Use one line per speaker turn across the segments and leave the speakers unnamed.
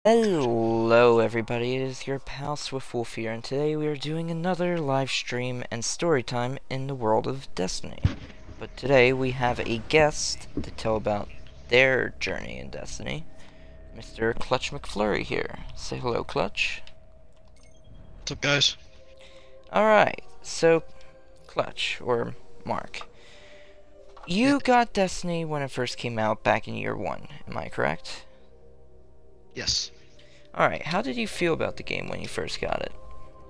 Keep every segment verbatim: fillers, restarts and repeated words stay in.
Hello everybody, it is your pal Swiftwolf here, and today we are doing another live stream and story time in the world of Destiny. But today we have a guest to tell about their journey in Destiny, Mister Clutch McFlurry here. Say hello, Clutch.
What's up, guys?
Alright, so Clutch, or Mark, you got Destiny when it first came out back in year one, am I correct?
Yes.
Alright, how did you feel about the game when you first got it?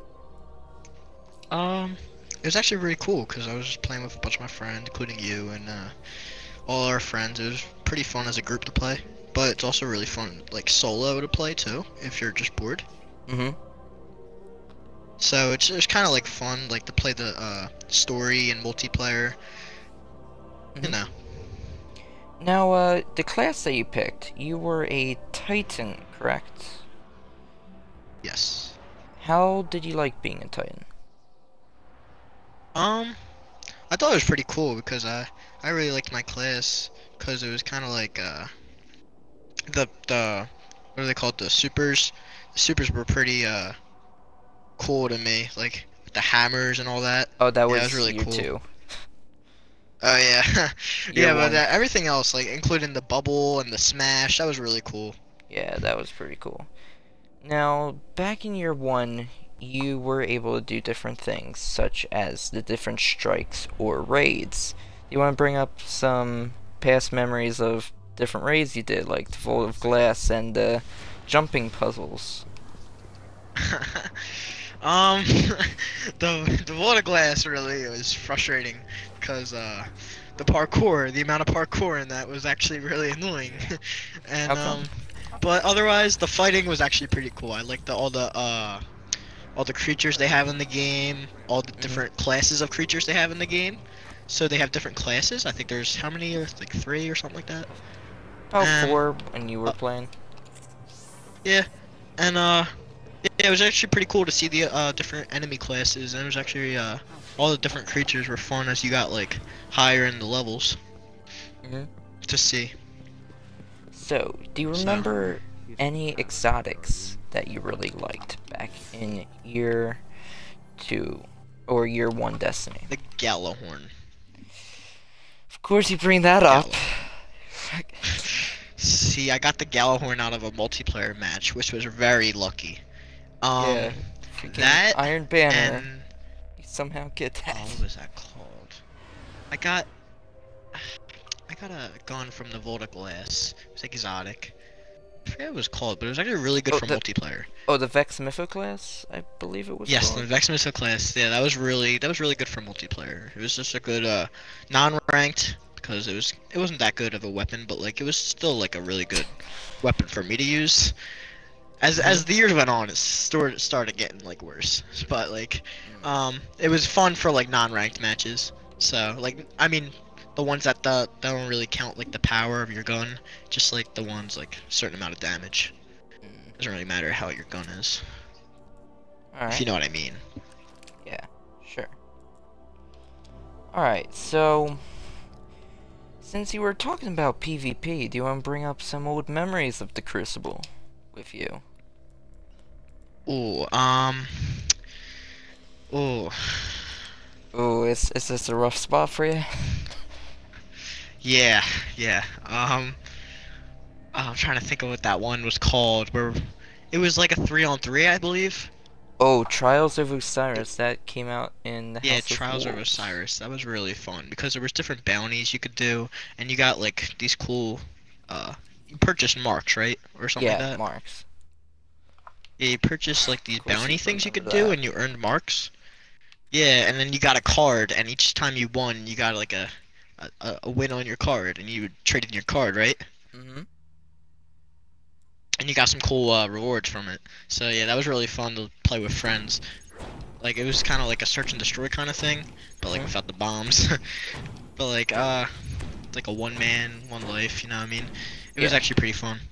Um, it was actually really cool because I was just playing with a bunch of my friends, including you and uh, all our friends. It was pretty fun as a group to play, but it's also really fun, like solo to play too, if you're just bored.
Mm-hmm.
So it's it's kind of like fun, like to play the uh, story and multiplayer.
Mm-hmm.
You know.
Now, uh, the class that you picked, you were a Titan, correct?
Yes.
How did you like being a Titan?
Um, I thought it was pretty cool because I I really liked my class because it was kind of like uh the the what are they called, the supers. The supers were pretty uh cool to me, like with the hammers and all that.
Oh, that
Yeah, it was
was
really
year
cool.
two.
Oh yeah,
Year
yeah, but
one.
uh, everything else, like including the bubble and the smash, that was really cool.
Yeah, that was pretty cool. Now, back in year one, you were able to do different things, such as the different strikes or raids. Do you want to bring up some past memories of different raids you did, like the Vault of Glass and the jumping puzzles?
um, the the water glass really was frustrating because uh, the parkour, the amount of parkour in that was actually really annoying, and
How come?
um, but otherwise the fighting was actually pretty cool. I liked the all the uh all the creatures they have in the game, all the
Mm-hmm.
different classes of creatures they have in the game. So they have different classes. I think there's how many? Like three or something like that.
About
And
four when you were
uh,
playing.
yeah, and uh, yeah, it was actually pretty cool to see the uh different enemy classes, and it was actually uh all the different creatures were fun as you got like higher in the levels
Mm-hmm.
to see.
So, do you
So
remember any exotics that you really liked back in year two or year one Destiny?
the Gallahorn.
Of course, you bring that up.
See, I got the Gallahorn out of a multiplayer match, which was very lucky. Um,
Yeah, freaking
that
Iron Banner.
and
You somehow get
oh,
that.
what was that called? I got, I got a gun from the Volta Glass. It was exotic. I forget what it was called, but it was actually really good
Oh,
for
the,
multiplayer.
oh, the Vex Mythoclast, I believe it was
Yes,
called.
the Vex Missile class. Yeah, that was really that was really good for multiplayer. It was just a good uh, non-ranked because it was it wasn't that good of a weapon, but like it was still like a really good weapon for me to use. As as the years went on, it started started getting like worse. But like, um, it was fun for like non-ranked matches. So like, I mean, the ones that the, that don't really count like the power of your gun, just like the ones like a certain amount of damage.
Mm,
Doesn't really matter how your gun is, if you
Alright,
know what I mean.
yeah, sure. Alright, so since you were talking about PvP, do you want to bring up some old memories of the Crucible with you?
Ooh, um, ooh,
Oh, is is this a rough spot for you?
yeah, yeah. Um, I'm trying to think of what that one was called. Where it was like a three on three, I believe.
Oh, Trials of Osiris, that came out in the
Yeah,
House of
Trials of
Wolves.
Osiris. That was really fun because there was different bounties you could do, and you got like these cool, uh, you purchased marks, right, or something like
Yeah,
that.
marks.
Yeah, you purchased like these
Of course
bounty
you
things you
remember
could do,
that.
and you earned marks. Yeah, and then you got a card, and each time you won, you got like a a, a win on your card, and you would trade in your card, right?
Mm-hmm.
And you got some cool uh, rewards from it. So yeah, that was really fun to play with friends. Like it was kind of like a search and destroy kind of thing, but like
Mhm.
without the bombs. But like uh, like a one man, one life. You know what I mean? It was
Yeah.
actually pretty fun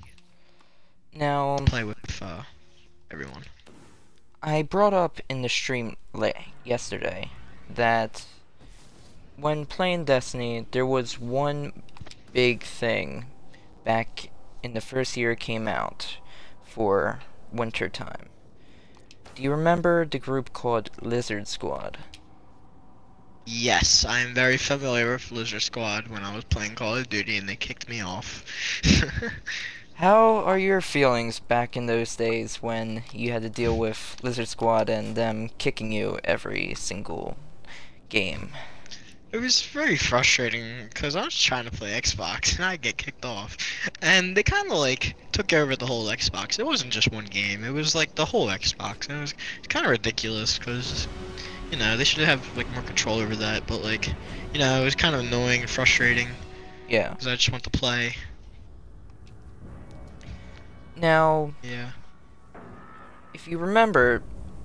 Now,
to play with uh, everyone.
I brought up in the stream la yesterday that when playing Destiny, there was one big thing back in the first year it came out, for winter time. Do you remember the group called Lizard Squad?
Yes, I am very familiar with Lizard Squad when I was playing Call of Duty and they kicked me off.
How are your feelings back in those days when you had to deal with Lizard Squad and them kicking you every single game?
It was very frustrating because I was trying to play Xbox and I get kicked off. And they kind of like took over the whole Xbox. It wasn't just one game, it was like the whole Xbox. And it was kind of ridiculous because, you know, they should have like more control over that. But like, you know, it was kind of annoying and frustrating
Yeah.
because I just want to play.
Now,
Yeah.
if you remember,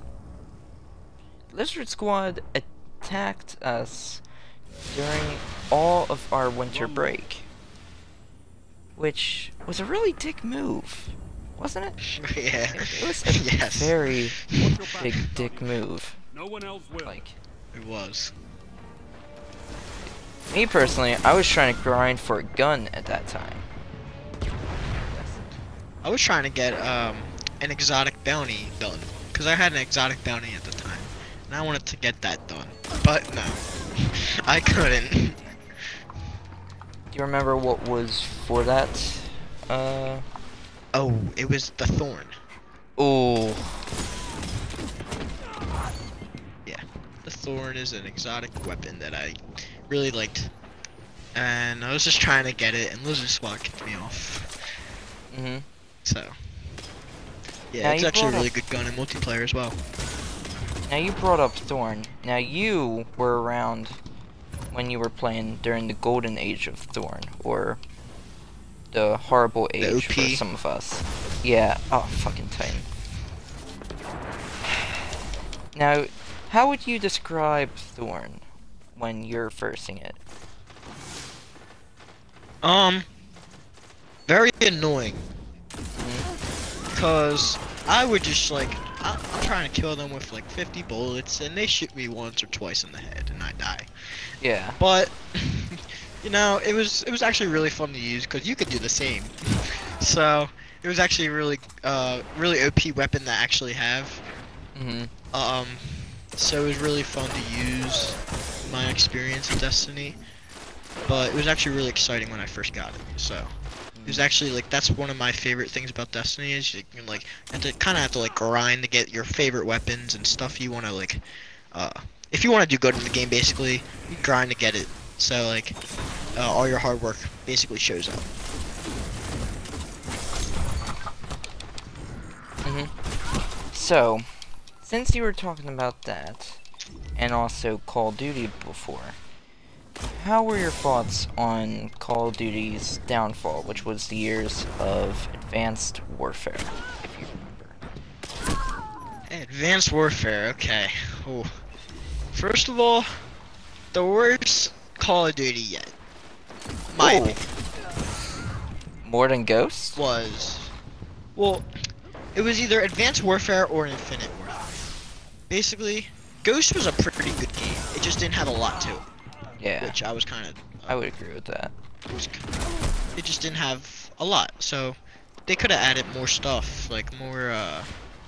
Lizard Squad attacked us during all of our winter break, which was a really dick move, wasn't it?
Yeah.
It, it was a
Yes.
very big dick move.
No one else will.
Like,
It was.
me personally, I was trying to grind for a gun at that time.
I was trying to get um an exotic bounty done because I had an exotic bounty at the time, and I wanted to get that done, but no, I couldn't.
Do you remember what was for that? Uh.
Oh, it was the thorn.
Oh.
Yeah, the thorn is an exotic weapon that I really liked, and I was just trying to get it, and Lizard Squad kicked me off.
Mhm.
So, yeah,
Now
it's
you
actually a
brought
really
up-
good gun in multiplayer as well.
Now you brought up Thorn. Now you were around when you were playing during the golden age of Thorn, or the horrible
The
age
O
for
P?
some of us. Yeah. Oh, fucking Titan. Now, how would you describe Thorn when you're versing it?
Um, very annoying.
Mhm.
Cause I would just like I- I'm trying to kill them with like fifty bullets, and they shoot me once or twice in the head, and I die.
Yeah.
But you know, it was it was actually really fun to use because you could do the same. So it was actually a really uh really O P weapon to actually have.
Mhm.
Um, so it was really fun to use in my experience in Destiny. But it was actually really exciting when I first got it. So. It was actually like that's one of my favorite things about Destiny is you can like have to kind of have to like grind to get your favorite weapons and stuff you want to like uh if you want to do good in the game basically you grind to get it so like uh, all your hard work basically shows up.
Mhm. So, since you were talking about that, and also Call of Duty before, how were your thoughts on Call of Duty's downfall, which was the years of Advanced Warfare, if you remember?
Advanced Warfare, okay. Ooh. First of all, the worst Call of Duty yet, my
Ooh.
opinion,
More than Ghost?
was well, it was either Advanced Warfare or Infinite Warfare. Basically, Ghost was a pretty good game. It just didn't have a lot to it.
Yeah,
Which I was kind of.
I would agree with that.
It, was, it just didn't have a lot, so they could have added more stuff, like more uh,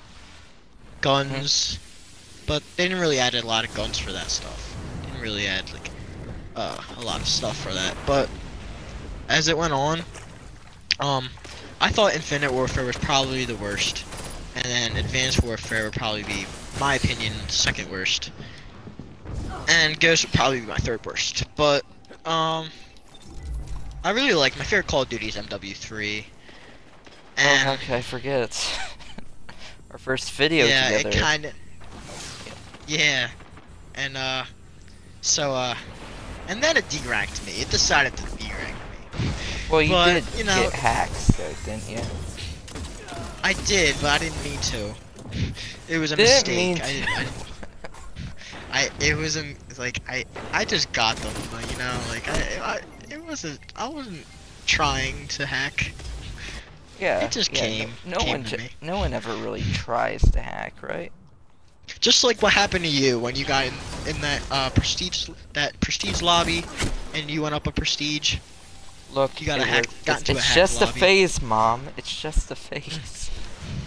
guns, but they didn't really add a lot of guns for that stuff. Didn't really add like uh, a lot of stuff for that. But as it went on, um, I thought Infinite Warfare was probably the worst, and then Advanced Warfare would probably be, my opinion, second worst. And Ghost would probably be my third worst. But, um, I really like, my favorite Call of Duty is M W three.
Oh,
And,
how could I forget? Our first video
yeah,
together.
it kinda, yeah. And, uh, so, uh, and then it deranked me. It decided to derank me.
Well, you
but,
did
you know-
get hacks, though, didn't you?
I did, but I didn't mean to. It was a
Didn't
mistake.
mean
I, didn't- I, I, it was a, like, I, I just got them, like, you know, like, I, I, it wasn't, I wasn't trying to hack.
Yeah.
It just
yeah,
came-
No, no
came
one,
to
ju-
me.
no one ever really tries to hack, right?
Just like what happened to you when you got in, in that, uh, prestige, that prestige lobby, and you went up a prestige.
Look,
You gotta
it
hack-
was-
got
it's,
into a
it's
hack
just
lobby.
a phase, Mom. It's just a phase.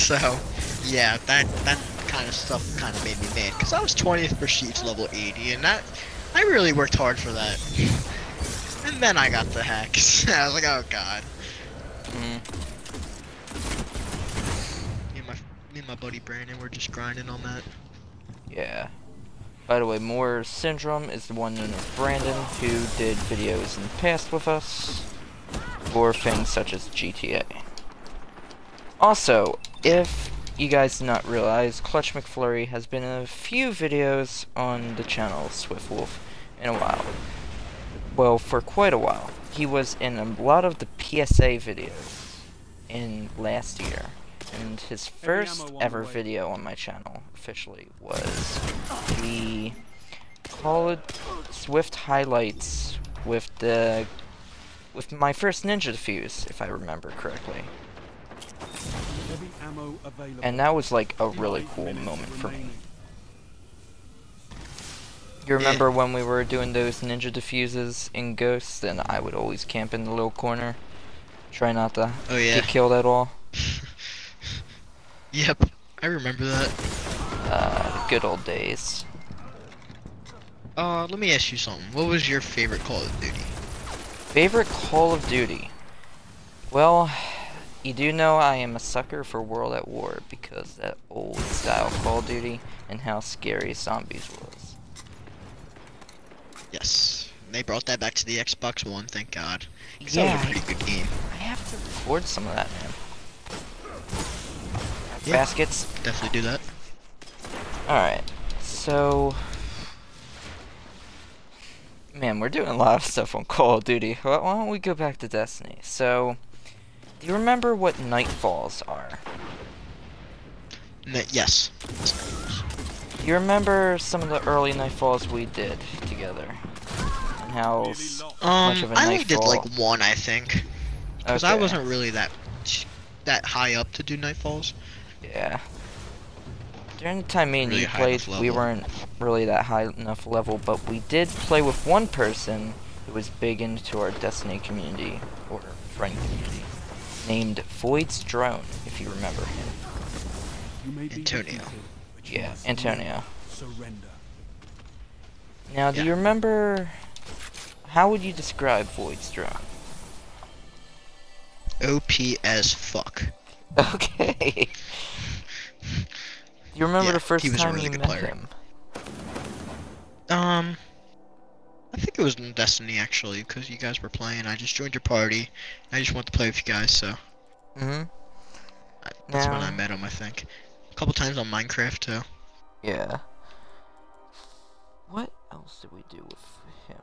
So, yeah, that that kind of stuff kind of made me mad because I was twentieth for Sheets level eighty, and that I really worked hard for that. And then I got the hacks. I was like, oh god.
Mm.
Me and my me and my buddy Brandon were just grinding on that.
Yeah. By the way, More Syndrome is the one known as Brandon, who did videos in the past with us for things such as G T A. Also, if you guys did not realize, Clutch McFlurry has been in a few videos on the channel Swift Wolf in a while. Well, for quite a while. He was in a lot of the P S A videos in last year. And his first ever video on my channel, officially, was the Call of Swift highlights with the with my first Ninja Defuse, if I remember correctly. And that was like a really cool moment for me. You remember
Yeah.
when we were doing those Ninja Defuses in Ghost, and I would always camp in the little corner, try not to
Oh yeah.
get killed at all?
Yep, I remember that.
Uh, good old days.
Uh, let me ask you something. What was your favorite Call of Duty?
Favorite Call of Duty? Well, you do know I am a sucker for World at War because that old style Call of Duty and how scary zombies was.
Yes, they brought that back to the Xbox One. Thank God. 'Cause
Yeah,
that was a pretty good game.
I have to record some of that, man.
Yeah.
Baskets.
Definitely do that.
Alright, so... Man, we're doing a lot of stuff on Call of Duty. Why why don't we go back to Destiny? So, do you remember what Nightfalls are?
N yes.
Do you remember some of the early Nightfalls we did together? And how s-
Um,
much of a
I only did
Nightfall...
like one, I think, because I
Okay,
wasn't really that that high up to do Nightfalls.
Yeah. During the time me and
Really
you
high
played,
enough
we
level.
weren't really that high enough level, but we did play with one person who was big into our Destiny community, or friend community, named Void's Drone, if you remember him.
You may be
Antonio.
defeated, but you
Yeah,
must
Antonio.
never surrender.
Now, do
Yeah.
you remember... How would you describe Void's Drone?
O P as fuck.
Okay. Do you remember
Yeah,
the first
he was a
time
really
you
good
met
player.
him?
Um, I think it was in Destiny actually, because you guys were playing. I just joined your party. I just wanted to play with you guys, so
Mm-hmm.
I, that's when I
Now-
met him. I think a couple times on Minecraft too.
Yeah. What else did we do with him?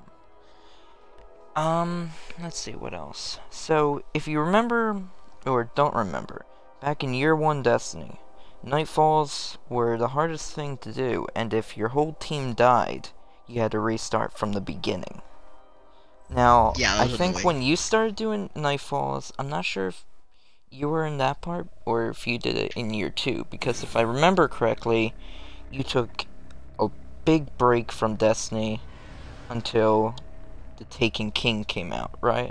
Um, let's see, what else? So, if you remember, or don't remember, back in year one Destiny, Nightfalls were the hardest thing to do, and if your whole team died, you had to restart from the beginning. Now,
Yeah, that
I
was
think
annoying.
when you started doing Nightfalls, I'm not sure if you were in that part, or if you did it in year two, because if I remember correctly, you took a big break from Destiny until The Taken King came out, right?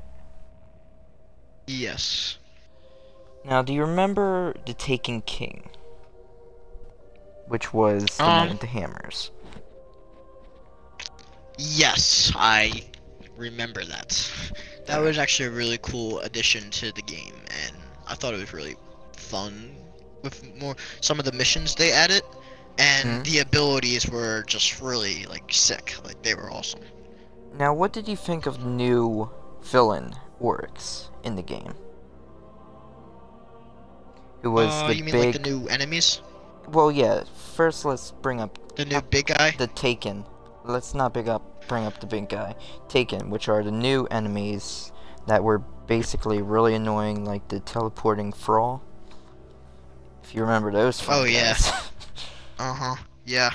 Yes.
Now, do you remember The Taken King? Which was the
Um,
one with the hammers.
Yes, I remember that. That was actually a really cool addition to the game, and I thought it was really fun with more some of the missions they added, and
Mhm.
the abilities were just really like sick. Like they were awesome.
Now, what did you think of the new villain, Oryx, in the game? Who was
uh,
the
you mean
big...
like the new enemies?
Well, yeah, first let's bring up
The new big guy?
the Taken. Let's not big up, bring up the big guy. Taken, which are the new enemies that were basically really annoying, like the teleporting Thrall. If you remember those fun
Oh, yeah.
guys.
Uh huh. Yeah.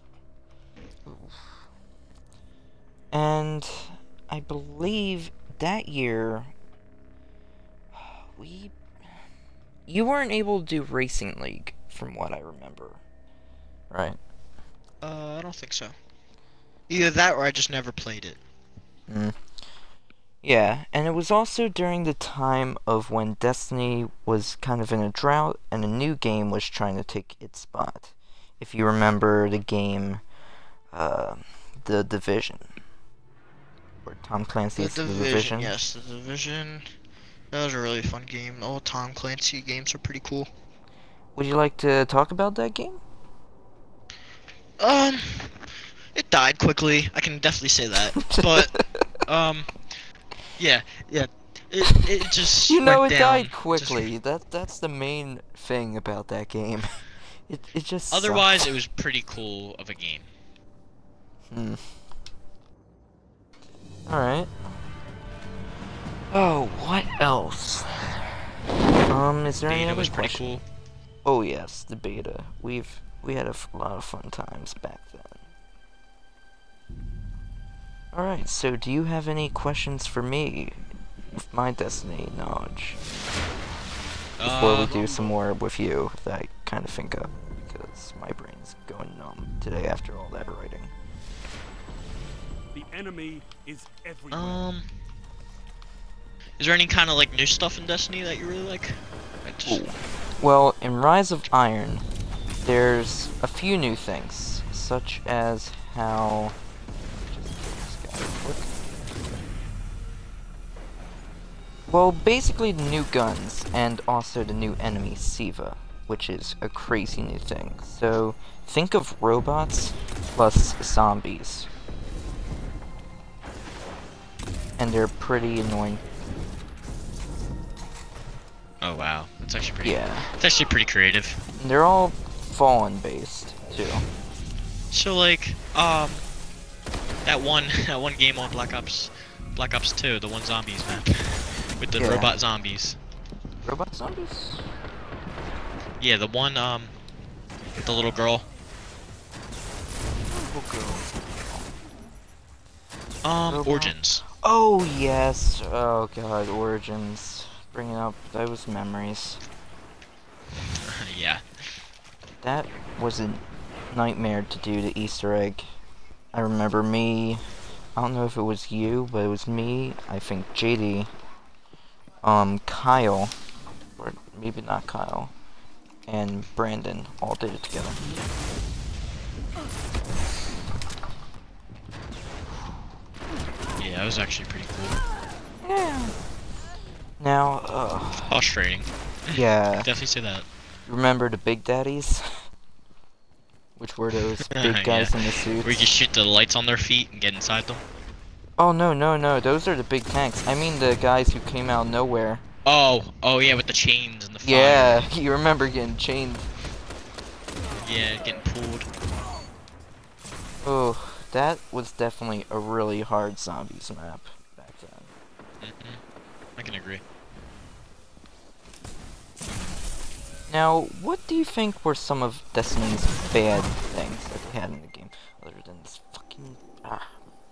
And I believe that year we you weren't able to do Racing League from what I remember. Right?
Uh, I don't think so. Either that or I just never played it.
Mm. Yeah, and it was also during the time of when Destiny was kind of in a drought and a new game was trying to take its spot. If you remember the game, uh, The Division, or Tom
The
Clancy's The
Division,
Division.
yes, The Division. That was a really fun game. All Tom Clancy games are pretty cool.
Would you like to talk about that game?
Um, it died quickly. I can definitely say that. But um, yeah, yeah. It it just
You know,
went
it
down.
died
Just-
quickly. That that's the main thing about that game. It it just
Otherwise,
sucked.
it was pretty cool of a game.
Hmm. Alright. Oh, what else? Um, is there any
Beta
other
was pretty
question?
cool.
Oh yes, the beta. We've we had a f lot of fun times back then. Alright, so do you have any questions for me with my Destiny knowledge? Before we
Uh,
do some more with you that I kind of think up, because my brain's going numb today after all that writing.
The enemy is everywhere.
Um, is there any kind of like new stuff in Destiny that you really like? I just,
Ooh. Well, in Rise of Iron, there's a few new things, such as how... Just get this guy real quick. Well, basically the new guns, and also the new enemy, Siva, which is a crazy new thing. So, think of robots plus zombies. And they're pretty annoying.
oh wow, that's actually pretty.
Yeah.
It's actually pretty creative.
And they're all Fallen based, too.
So like, um, that one that one game on Black Ops, Black Ops two, the one zombies map, with the
Yeah.
robot zombies.
Robot zombies?
Yeah, the one um, with the little girl. Um,
Robot?
Origins.
Oh yes. Oh god, Origins. Bringing up those memories.
yeah.
That was a nightmare to do the Easter egg. I remember me. I don't know if it was you, but it was me. I think J D. Um, Kyle, or maybe not Kyle, and Brandon all did it together.
Yeah, that was actually pretty cool.
Yeah. Now, uh,
Frustrating.
yeah.
Definitely say that.
Remember the Big Daddies? Which were those big guys
Yeah.
in the suits?
Where you just shoot the lights on their feet and get inside them.
Oh no, no, no, those are the big tanks. I mean the guys who came out of nowhere.
Oh, oh yeah, with the chains and the fire.
Yeah, you remember getting chained.
Yeah, getting pulled.
Oh, that was definitely a really hard zombies map back then.
hmm I can agree.
Now, what do you think were some of Destiny's bad things that they had in the game? Other than this fucking... Ah.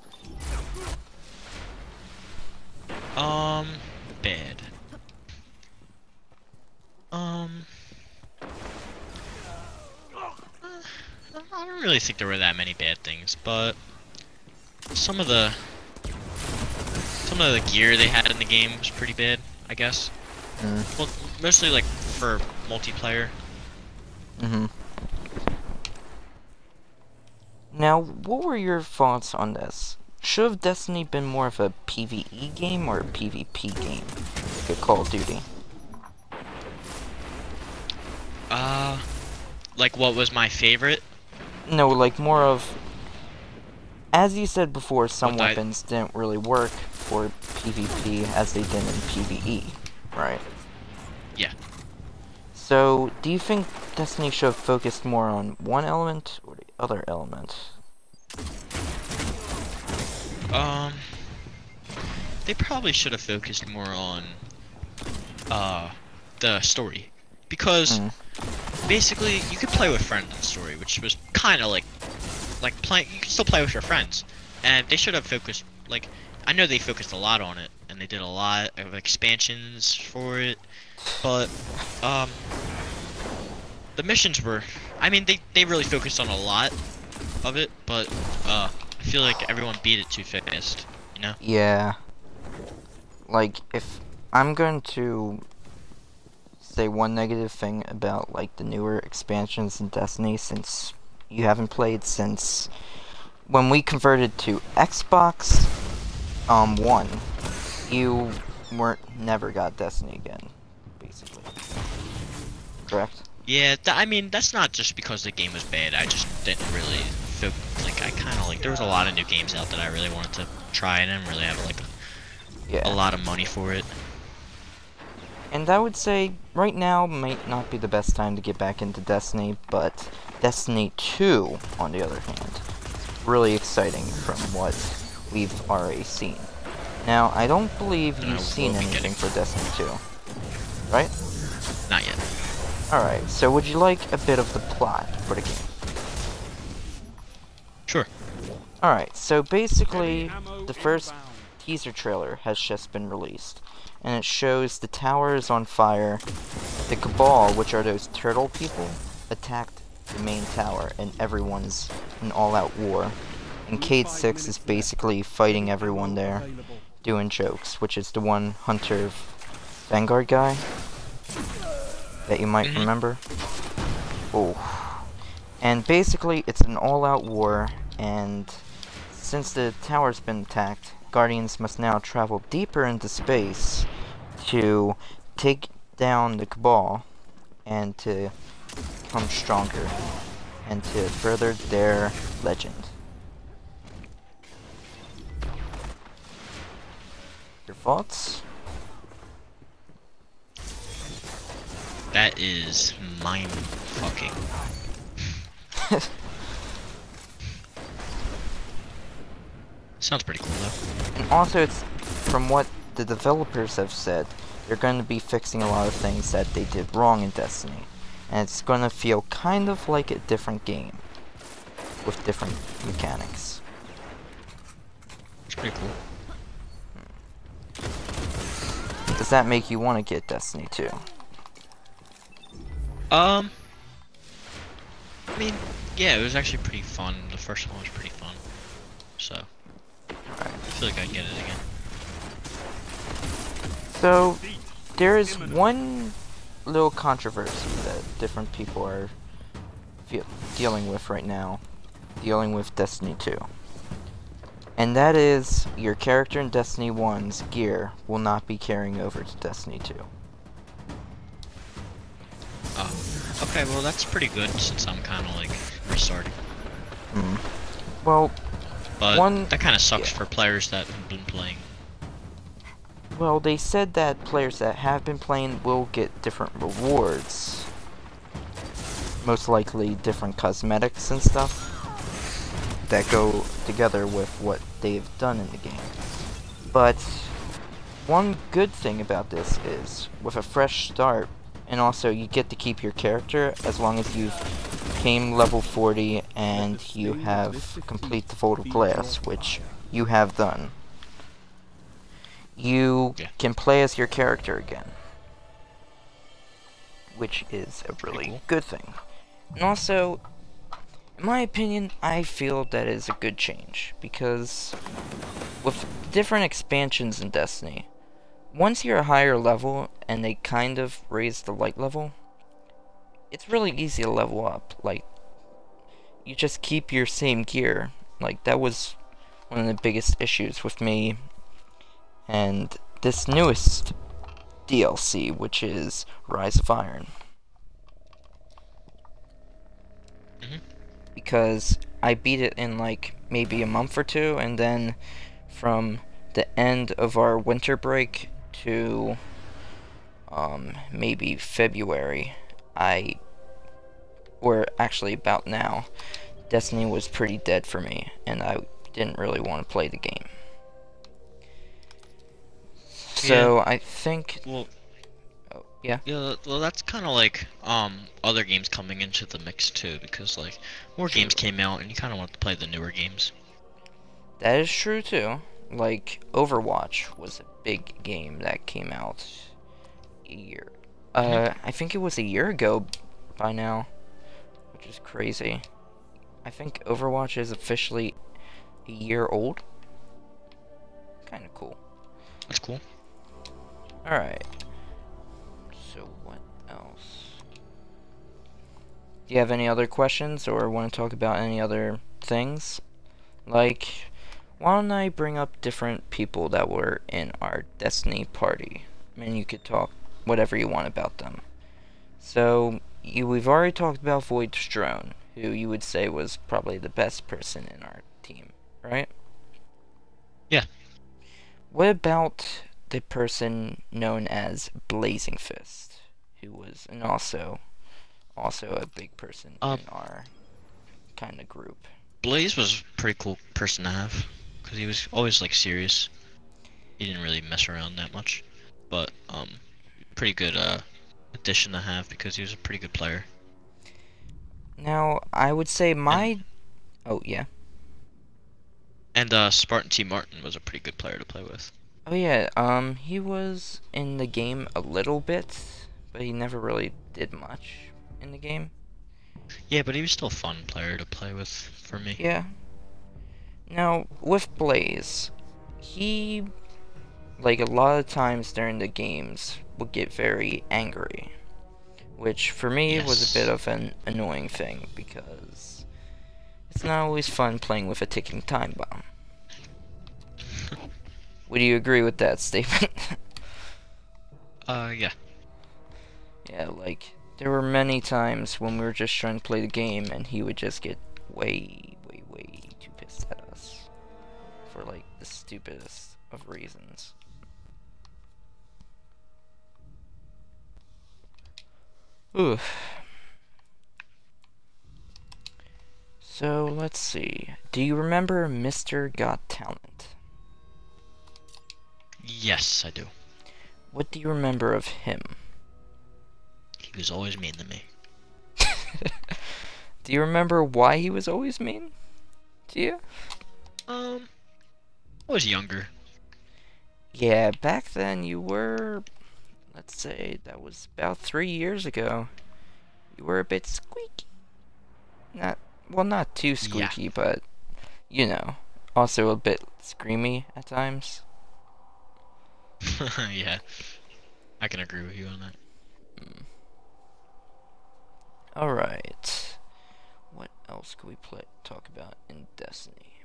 Um, bad. Um, I don't really think there were that many bad things, but some of the some of the gear they had in the game was pretty bad, I guess.
Mm.
Well, mostly like for multiplayer.
Mm-hmm. Now, what were your thoughts on this? Should have Destiny been more of a PvE game or a PvP game? Like a Call of Duty.
Uh, like what was my favorite?
No, like more of... As you said before, some
What I-
weapons didn't really work for PvP as they did in PvE, right?
Yeah.
So, do you think Destiny should have focused more on one element or the other element?
Um, they probably should have focused more on uh the story, because
Mm.
basically you could play with friends in story, which was kind of like like playing. You can still play with your friends, and they should have focused. Like, I know they focused a lot on it, and they did a lot of expansions for it, but um, the missions were. I mean, they they really focused on a lot of it, but uh, I feel like everyone beat it too fast. You know?
Yeah. like, if I'm going to say one negative thing about, like, the newer expansions in Destiny, since you haven't played since when we converted to Xbox um, One, you weren't never got Destiny again, basically. Correct?
Yeah, th I mean, that's not just because the game was bad. I just didn't really feel like I kind of like there was a lot of new games out that I really wanted to try, and I didn't really have like
Yeah.
a lot of money for it.
And I would say right now might not be the best time to get back into Destiny, but Destiny two, on the other hand, is really exciting from what we've already seen. Now, I don't believe
And I
you've seen
will be
anything
getting-
for Destiny two, right?
Not yet.
Alright, so would you like a bit of the plot for the game?
Sure.
Alright, so basically,
Heavy ammo
the first
inbound.
teaser trailer has just been released, and it shows the tower is on fire, the Cabal, which are those turtle people, attacked the main tower, and everyone's in all-out war, and Cade six is basically fighting everyone there, doing jokes, which is the one Hunter Vanguard guy that you might
Mhm.
remember. Oh. And basically, it's an all-out war, and since the tower's been attacked, Guardians must now travel deeper into space to take down the Cabal and to become stronger and to further their legend. Your thoughts?
That is mind fucking. Sounds pretty cool though.
And also, it's from what the developers have said, they're going to be fixing a lot of things that they did wrong in Destiny. And it's going to feel kind of like a different game with different mechanics.
It's pretty cool.
Does that make you want to get Destiny two?
Um, I mean, yeah, it was actually pretty fun. The first one was pretty fun. So,
Alright.
I feel like I'd get it again.
So, there is one little controversy that different people are feel dealing with right now, dealing with Destiny two. And that is, your character in Destiny one's gear will not be carrying over to Destiny two.
Oh, okay, well that's pretty good since I'm kind of like restarting.
Hmm. Well,
But
One-
that kind of sucks
yeah.
for players that have been playing.
well, they said that players that have been playing will get different rewards. Most likely different cosmetics and stuff that go together with what they've done in the game. But one good thing about this is, with a fresh start, and also you get to keep your character as long as you've came level forty and you have complete the Vault of Glass, which you have done. You
Yeah.
can play as your character again, which is a really
cool.
good thing. And also, in my opinion, I feel that is a good change, because with different expansions in Destiny, once you're a higher level and they kind of raise the light level, it's really easy to level up. Like, you just keep your same gear. Like, that was one of the biggest issues with me and this newest D L C, which is Rise of Iron.
Mhm.
Because I beat it in like maybe a month or two, and then from the end of our winter break to um, maybe February, I, or actually about now, Destiny was pretty dead for me, and I didn't really want to play the game. So I think,
Well,
oh, yeah,
yeah, well that's kind of like um other games coming into the mix too, because like more games came out and you kind of want to play the newer games.
that is true too. Like, Overwatch was a big game that came out a year. Uh, I think it was a year ago by now, which is crazy. I think Overwatch is officially a year old. Kind of cool.
That's cool.
Alright. So what else? Do you have any other questions or want to talk about any other things? Like, why don't I bring up different people that were in our Destiny party? I mean, you could talk whatever you want about them. So, you, we've already talked about Void Strone, who you would say was probably the best person in our team, right?
Yeah.
What about the person known as Blazing Fist, who was and also also a big person
Um,
in our kind of group?
Blaze was a pretty cool person to have, because he was always like serious. He didn't really mess around that much, but um, pretty good uh addition to have because he was a pretty good player.
Now, I would say my... Oh, yeah.
And uh, Spartan T. Martin was a pretty good player to play with.
Oh, yeah, um, he was in the game a little bit, but he never really did much in the game.
Yeah, but he was still a fun player to play with for me.
Yeah. Now, with Blaze, he, like, a lot of times during the games, would get very angry. Which, for me,
Yes.
was a bit of an annoying thing, because it's not always fun playing with a ticking time bomb. Would you agree with that statement?
Uh, yeah.
Yeah, like, there were many times when we were just trying to play the game, and he would just get way, way, way too pissed at us. For, like, the stupidest of reasons. Ooh. So, let's see. Do you remember Mister Got Talent?
Yes, I do.
What do you remember of him?
He was always mean to me.
Do you remember why he was always mean to you?
Um, I was younger.
Yeah, back then you were, let's say, that was about three years ago. You were a bit squeaky. Not, well, not too squeaky,
Yeah.
but, you know, also a bit screamy at times.
Yeah, I can agree with you on that.
Alright. What else could we play talk about in Destiny?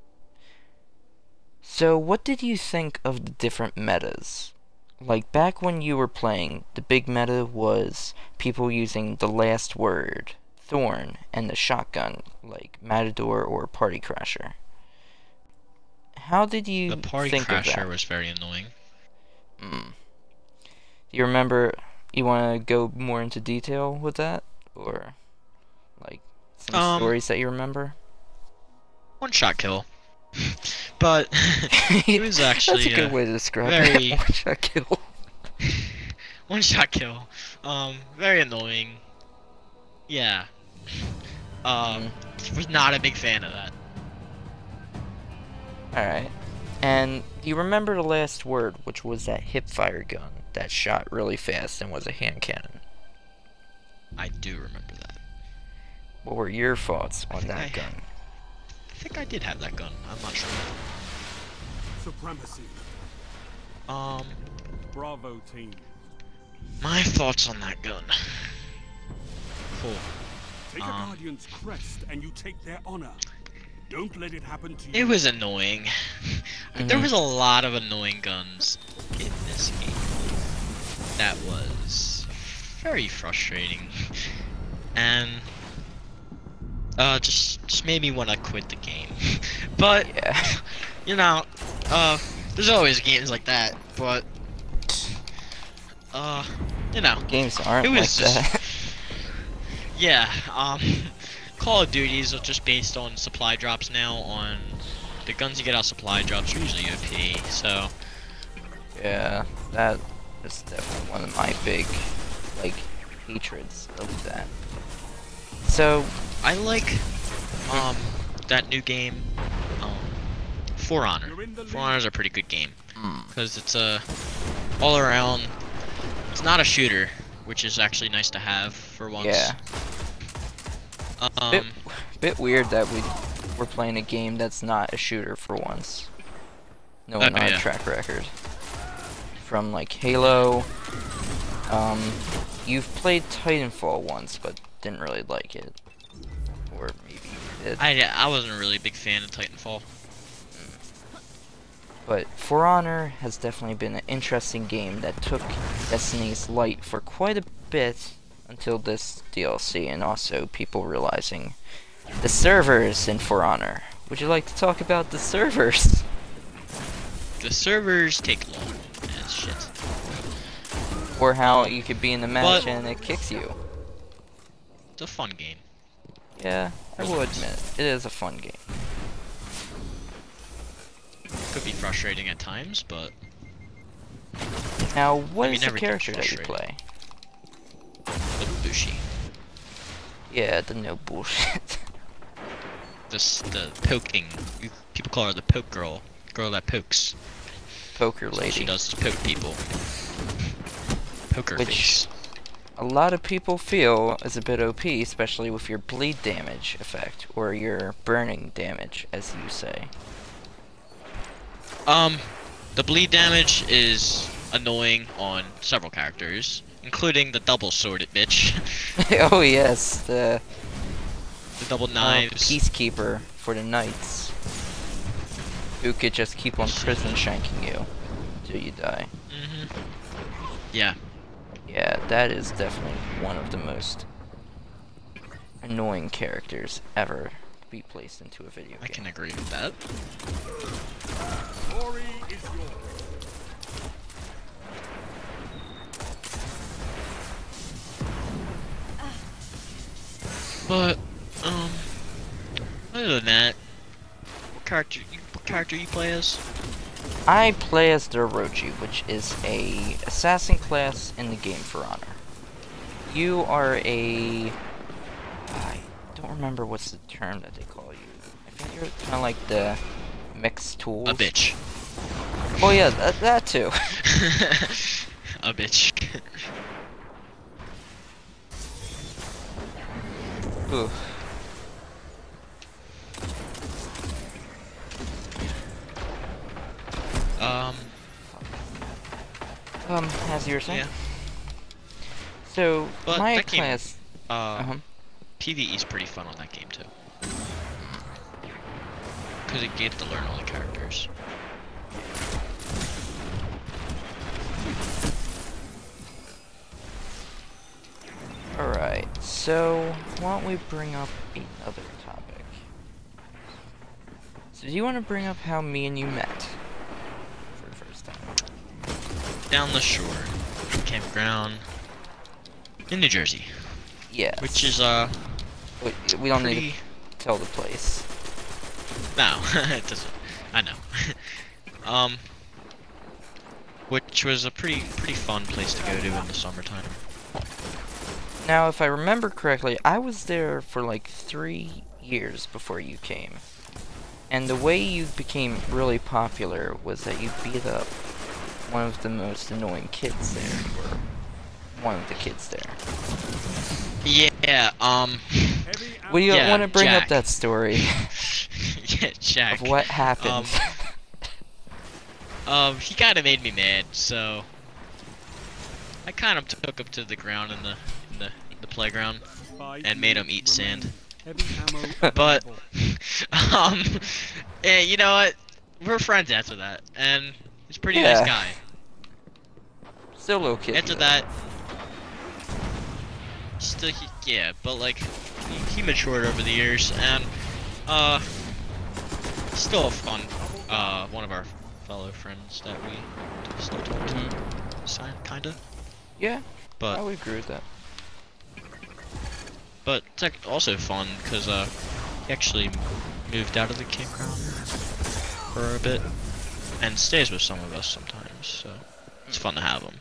So, what did you think of the different metas? Like, back when you were playing, the big meta was people using the last word, Thorn, and the shotgun, like Matador or Party Crasher. How did you
The Party
think of
Crasher
that?
was very annoying.
Mm. Do you remember, you want to go more into detail with that? Or, like, some
Um,
stories that you remember?
One shot kill. But it was actually
That's a good
uh,
way to describe
very-
it. One shot kill.
one shot kill. Um, very annoying. Yeah. Um, was not a big fan of that.
Alright. And do you remember the last word, which was that hipfire gun that shot really fast and was a hand cannon?
I do remember that.
What were your thoughts
I
on
think
that
I-
gun?
I think I did have that gun. I'm not sure.
Supremacy.
Um,
Bravo team.
my thoughts on that gun. Cool.
Take
Um,
a Guardian's crest and you take their honor. Don't let it happen to you.
It was annoying. There
Mhm.
was a lot of annoying guns in this game. That was very frustrating. And uh just just made me want to quit the game. But
Yeah.
you know, uh there's always games like that, but uh you know,
Games aren't
it
like
was just
that.
yeah, um Call of Duties are just based on supply drops now. On the guns you get out supply drops are usually O P, so
Yeah, that is definitely one of my big, like, hatreds of that. So,
I like um that new game, um For Honor.
You're in the
For
lead.
Honor's a pretty good game
mm,
because it's a all around. It's not a shooter, which is actually nice to have for once.
yeah.
Um,
Bit, bit weird that we we're playing a game that's not a shooter for once. Knowing
Oh,
our
yeah.
track record. from like Halo. Um, you've played Titanfall once, but didn't really like it. Or maybe you did.
I I wasn't really a big fan of Titanfall.
But For Honor has definitely been an interesting game that took Destiny's light for quite a bit until this D L C, and also people realizing the servers in For Honor. Would you like to talk about the servers?
The servers take long as shit.
Or how you could be in the match
But-
and it kicks you.
It's a fun game.
Yeah, I will admit it. It is a fun game.
Could be frustrating at times, but
Now, what
I mean,
is the
everything's
character that you play?
the Bushi.
Yeah, the no bullshit.
This the poking. You, people call her the poke girl. Girl that pokes.
Poker
All she
lady.
does is poke people. Poker
Which-
face.
A lot of people feel is a bit O P, especially with your bleed damage effect, or your burning damage, as you say.
Um, the bleed damage is annoying on several characters, including the double sworded bitch,
Oh yes, the
the double
uh,
knives.
peacekeeper for the knights, who could just keep on prison shanking you till you die.
hmm Yeah.
Yeah, that is definitely one of the most annoying characters ever to be placed into a video game.
I can agree with that.
Glory is yours.
But um, other than that, what character you, what character you play as?
I play as the Orochi, which is a assassin class in the game For Honor. You are a... I don't remember what's the term that they call you. I think you're kind of like the mixed tools.
A bitch.
Oh yeah, that, that too.
A bitch.
Ooh.
um,
Um, as you were saying.
yeah.
So,
But
my
that game-
class...
Uh,
Uh-huh.
PvE is pretty fun on that game too. Cause you get to learn all the characters.
Alright, so why don't we bring up another topic? So do you want to bring up how me and you met for the first time?
Down the shore, campground in New Jersey,
Yes.
which is uh
We, we don't
pretty.
need to tell the place.
No, it doesn't. I know. um, which was a pretty pretty fun place to go to in the summertime.
Now, if I remember correctly, I was there for like three years before you came. And the way you became really popular was that you beat up one of the most annoying kids there, or one of the kids there.
Yeah. Um.
Heavy
We don't
Yeah,
want to bring up
Jack.
that story
yeah, Jack.
of what happened.
Um, um, he kind of made me mad, so I kind of took him to the ground in the in the, the playground.
Five
and made 'em
minutes
eat sand.
remaining. Heavy ammo
But-
available.
um, yeah, you know what? We're friends after that, and he's a pretty
Yeah.
nice guy.
Still a little kid.
After
though.
that, still, he, yeah, but like, he, he matured over the years, and uh, still a fun, uh, one of our fellow friends that we still talk to,
Mhm.
si- kinda.
Yeah, I
But
would agree with that.
but it's ac- also fun because uh, he actually moved out of the campground for a bit, and stays with some of us sometimes. So it's fun to have him.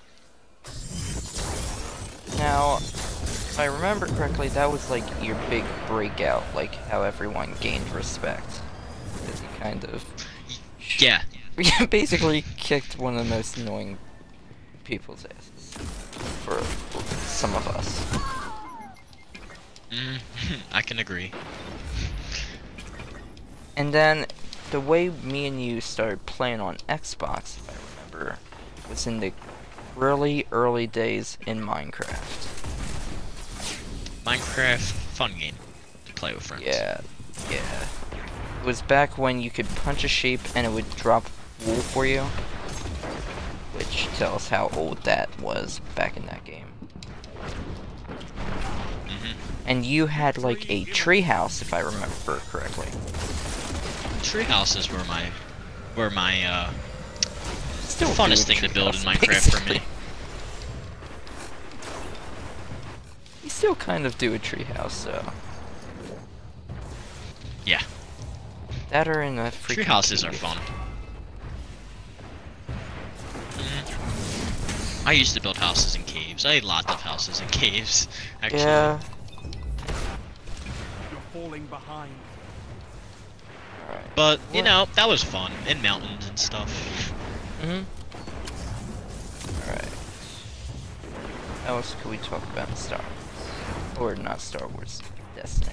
Now, if I remember correctly, that was like your big breakout, like how everyone gained respect. Because you kind of
Yeah.
you basically kicked one of the most annoying people's asses. For some of us.
Mm, I can agree.
And then the way me and you started playing on Xbox, if I remember was in the really early days in Minecraft.
Minecraft, fun game to play with friends.
Yeah, yeah. It was back when you could punch a sheep and it would drop wool for you. Which tells how old that was back in that game.
Mm-hmm.
And you had like a treehouse, if I remember correctly.
Tree houses were my, were my uh,
Still
funnest
do a
thing to build in
treehouse,
Minecraft for me.
basically. You still kind of do a treehouse, so.
Yeah.
That are in a freaking
Tree houses are
cave.
fun. Mhm. I used to build houses in caves. I had lots of houses in caves, actually.
Yeah.
You're falling behind.
Alright.
But, you
What?
know, that was fun. In mountains and stuff.
Mm-hmm. Alright. What else could we talk about in Star Wars? Or not Star Wars, Destiny.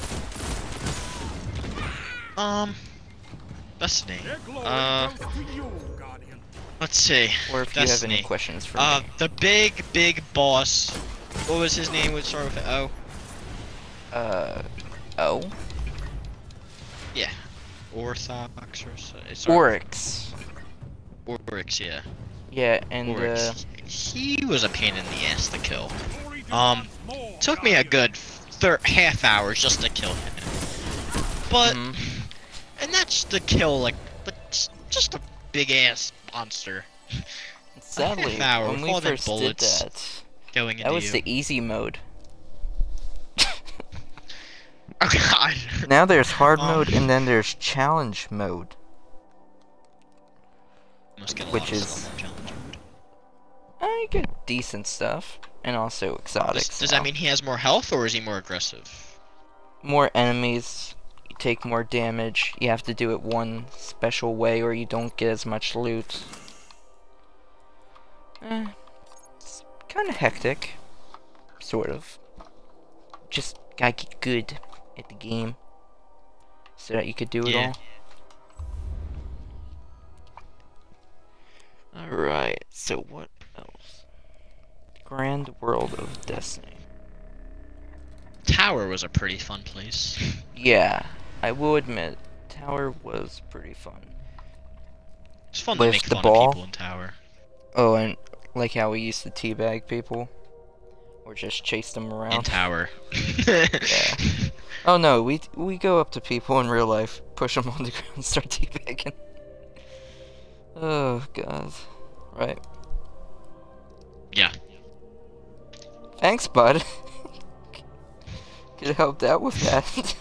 Um, Destiny.
Their glory
Uh,
goes to you, Guardian.
let's see.
Or if you have
Destiny.
any questions for
Uh,
me.
the big, big boss. What was his name? Would start with an O.
Uh, oh?
Yeah. Orthox or so. it's
Oryx.
Oryx, yeah.
Yeah, and uh,
Oryx. He was a pain in the ass to kill.
Glory
Um,
demands more,
Took me a
Guardian.
good thir half hour just to kill him. But,
mhm.
and that's the kill, like, but it's just a big ass monster
sadly,
half hour
when
with
we
all them
first did
bullets
that,
going into
that was
you.
the easy mode.
Oh god.
Now there's hard
Um,
mode and then there's challenge mode.
Must get a
which
lot of
is-
stuff on challenge mode.
I get decent stuff, and also exotics.
Does, does
now.
that mean he has more health or is he more aggressive?
More enemies, you take more damage, you have to do it one special way or you don't get as much loot. Eh, it's kind of hectic. Sort of. Just gotta get good at the game so that you could do it
Yeah.
all. Alright, so what else? Grand World of Destiny.
Tower was a pretty fun place.
Yeah, I will admit, Tower was pretty fun.
It's fun
With
to make
the
fun
ball?
of people in Tower.
Oh, and like how we used to teabag people? Or just chase them
In
around?
Tower.
Yeah. Oh no, we we go up to people in real life, push them on the ground, and start teabagging. Oh god. Right.
Yeah.
Thanks, bud. Could have helped out with that.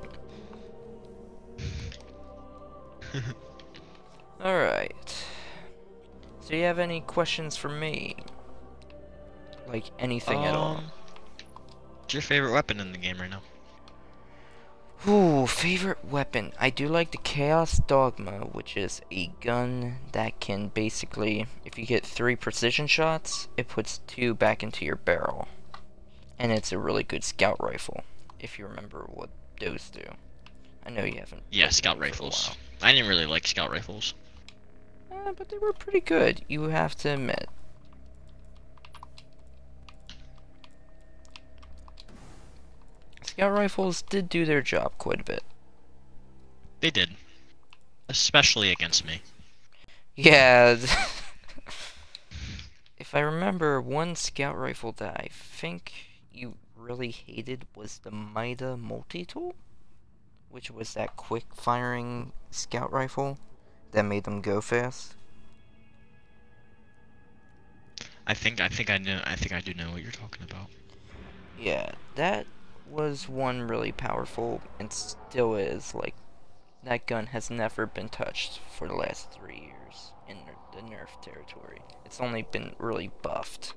Alright. So you have any questions for me? Like anything at all?
Um, What's your favorite weapon in the game right now?
Ooh, favorite weapon. I do like the Chaos Dogma, which is a gun that can basically, if you get three precision shots, it puts two back into your barrel. And it's a really good scout rifle, if you remember what those do. I know you haven't.
Yeah,
played
scout
them for a
rifles.
while.
I didn't really like scout rifles.
Uh, but they were pretty good, you have to admit. Scout rifles did do their job quite a bit.
They did. Especially against me.
Yeah. If I remember, one scout rifle that I think you really hated was the Mida Multi-Tool, which was that quick firing scout rifle that made them go fast.
I think I think I know I think I do know what you're talking about.
Yeah, that was one really powerful and still is. Like, that gun has never been touched for the last three years in the Nerf territory. It's only been really buffed.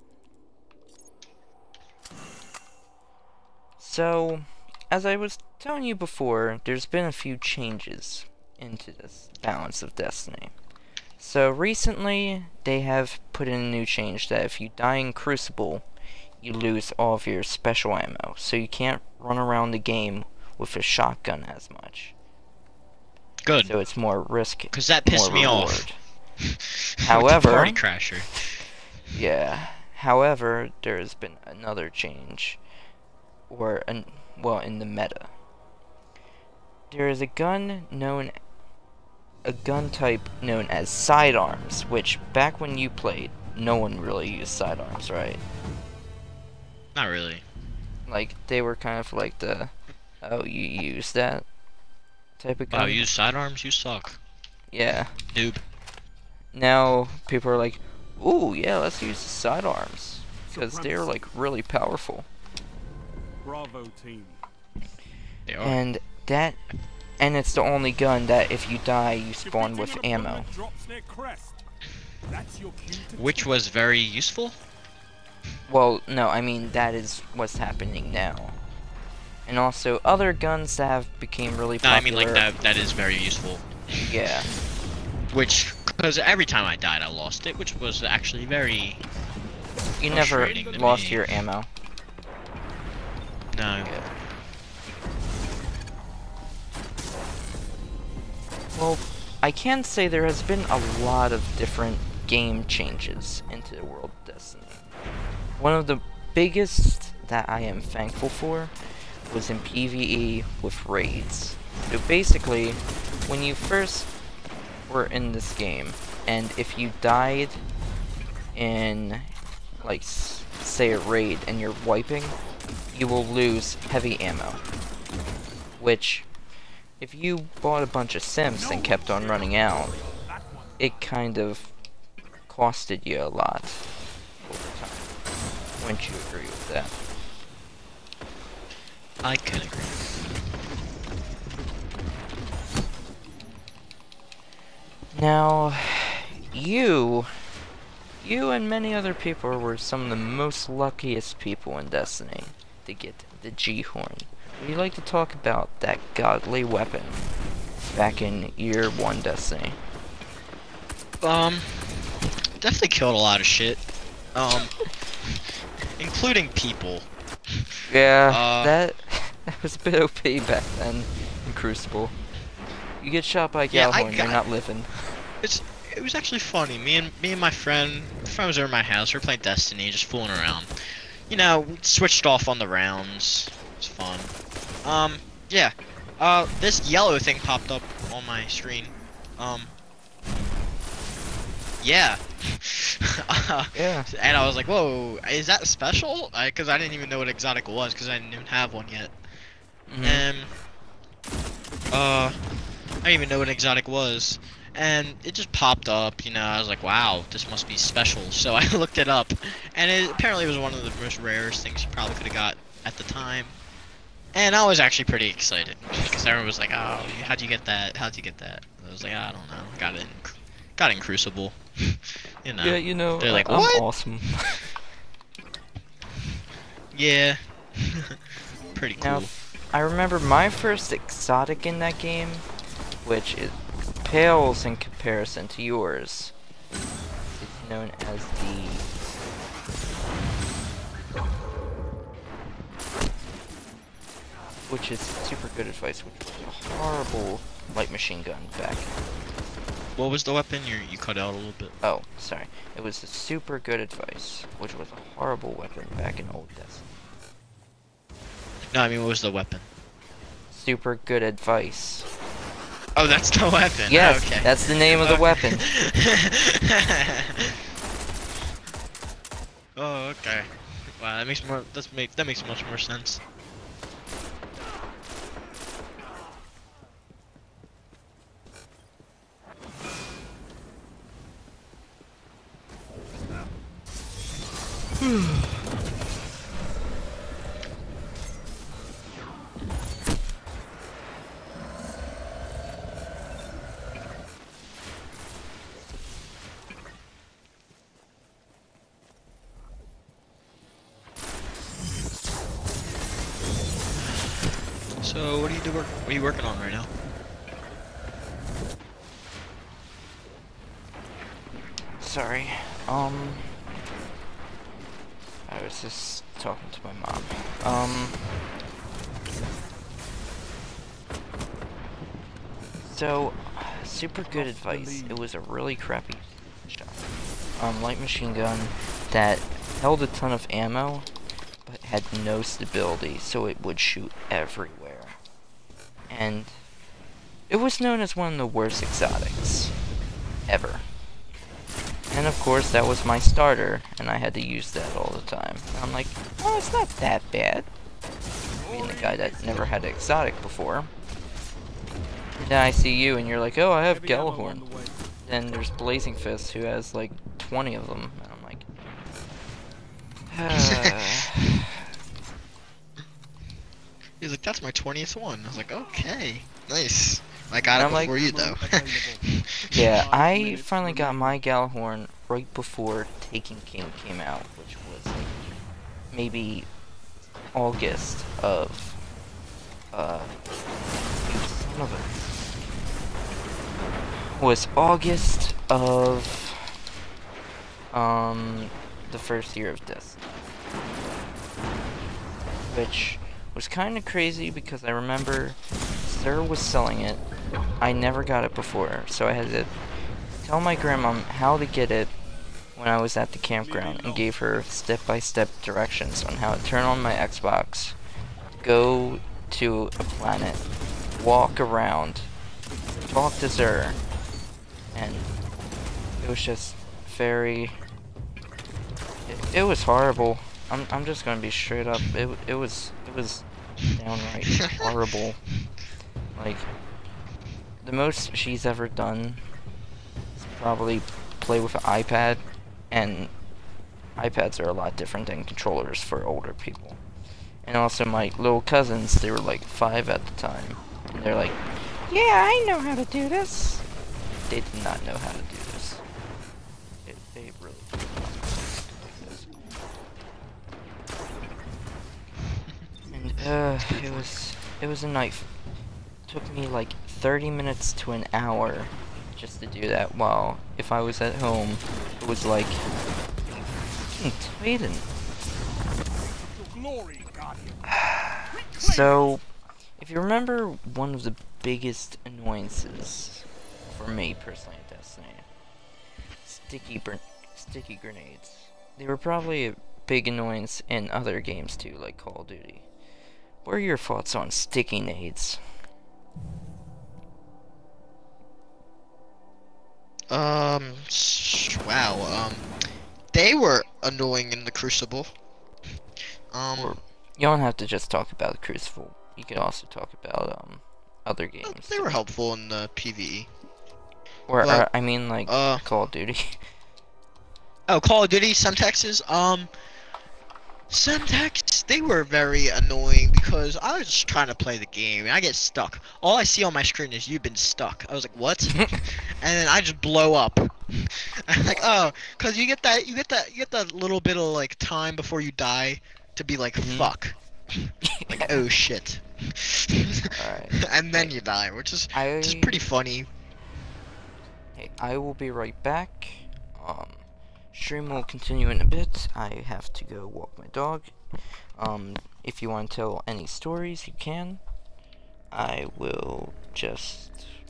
So, as I was telling you before, there's been a few changes into this balance of Destiny. So recently, they have put in a new change that if you die in Crucible, you lose all of your special ammo, so you can't run around the game with a shotgun as much.
Good.
So it's more risk,
Because that pissed
more
me
reward.
off. With the
However-
Party Crasher.
Yeah. However, there's been another change, or an well, in the meta. There is a gun known, a gun type known as sidearms, which back when you played, no one really used sidearms, right?
Not really.
Like they were kind of like the, oh, you use that type of gun.
Wow, you use sidearms? You suck.
Yeah.
Noob.
Now people are like, ooh, yeah, let's use the sidearms because they're like really powerful.
Bravo team.
They are.
And that, and it's the only gun that if you die, you spawn
Defeating
with
an
ammo.
opponent drops their crest. That's your cue to
Which was very useful.
Well, no, I mean that is what's happening now. And also other guns that have became really
No,
popular.
I mean like that. That is very useful.
Yeah.
Which, because every time I died, I lost it, which was actually very.
You never
Frustrating to
lost
me.
your ammo.
No.
Yeah. Well, I can say there has been a lot of different game changes into the world of Destiny. One of the biggest that I am thankful for was in PvE with raids. So basically, when you first were in this game, and if you died in, like, s say a raid and you're wiping, you will lose heavy ammo. Which, if you bought a bunch of Sims and kept on running out, it kind of costed you a lot over time. Wouldn't you agree with that?
I can agree.
Now, you, you and many other people were some of the most luckiest people in Destiny to get the G-Horn. Would you like to talk about that godly weapon back in year one Destiny?
Um, definitely killed a lot of shit. Um, including people.
Yeah,
Uh,
that that was a bit O P back then in Crucible. You get shot by a
Yeah, I
Gjallarhorn, you're
got-
not living.
It's it was actually funny. Me and me and my friend, my friend was over at my house. We were playing Destiny, just fooling around. You know, we switched off on the rounds. It was fun. Um, yeah. Uh, this yellow thing popped up on my screen. Um, yeah. uh,
Yeah.
And I was like, whoa, is that special? I, Cause I didn't even know what exotic was, cause I didn't even have one yet.
Mhm.
And uh, I didn't even know what exotic was, and it just popped up. You know, I was like, wow, this must be special. So I looked it up, and it apparently was one of the most rarest things you probably could have got at the time. And I was actually pretty excited because everyone was like, oh, how'd you get that? How'd you get that? I was like, I don't know, got it in, got it in Crucible. You know.
Yeah, you know,
They're like,
I'm
what?
awesome.
Yeah. Pretty cool.
Now, I remember my first exotic in that game, which is pales in comparison to yours. It's known as the which is super good advice, which was a horrible light machine gun back.
What was the weapon? You you cut out a little bit.
Oh, sorry. It was a super good advice, which was a horrible weapon back in old Destiny.
No, I mean, what was the weapon?
Super good advice.
Oh, that's the weapon.
Yes,
okay.
that's the name of the
Okay.
weapon.
Oh, okay. Wow, that makes more. That's make that makes much more sense. So, what are you do work? What are you working on right now?
Sorry. Um. I was just talking to my mom. Um. So, super good advice. It was a really crappy shot. Um, light machine gun that held a ton of ammo, but had no stability, so it would shoot everywhere. And it was known as one of the worst exotics ever. And of course, that was my starter, and I had to use that all the time. And I'm like, oh, it's not that bad. Being the guy that never had an exotic before. And then I see you, and you're like, oh, I have Gjallarhorn. Then there's Blazing Fist, who has like twenty of them, and I'm like, ah.
He's like, that's my twentieth one. I was like, okay, nice. I got
And
it
I'm
before
like,
you though.
yeah, I finally got my Gjallarhorn right before Taken King came out, which was like maybe August of uh you son of a was August of um the first year of Destiny. Which was kind of crazy because I remember Sarah was selling it. I never got it before, so I had to tell my grandma how to get it when I was at the campground and gave her step-by-step directions on how to turn on my Xbox, go to a planet, walk around, talk to Xur, and it was just very... It, it was horrible. I'm, I'm just gonna be straight up. It, it was it was downright horrible. Like, the most she's ever done is probably play with an iPad, and iPads are a lot different than controllers for older people. And also my little cousins, they were like five at the time, and they're like, yeah, I know how to do this. They did not know how to do this. It, they really did not know how to do this. And uh, it was it was a knife. It took me like thirty minutes to an hour just to do that, while if I was at home, it was like fucking Titan. So, if you remember one of the biggest annoyances for me personally in Destiny, sticky burn sticky grenades. They were probably a big annoyance in other games too, like Call of Duty. What are your thoughts on sticky nades?
Um, s- wow. Um, they were annoying in the Crucible. Um,
Or you don't have to just talk about the Crucible. You could also talk about um other games.
they were helpful in the PvE.
Or,
but,
or I mean, like
uh,
Call of Duty.
Oh, Call of Duty, Semtexes. Um, Semtex, they were very annoying because I was just trying to play the game and I get stuck. All I see on my screen is you've been stuck. I was like, what? And then I just blow up. I'm like, oh, cause you get that, you get that, you get that little bit of like time before you die to be like,
Mhm.
fuck. Like, oh shit.
Alright.
And then you die, which is
I
which is pretty funny.
Hey, I will be right back. Um, stream will continue in a bit. I have to go walk my dog. Um, if you want to tell any stories, you can. I will just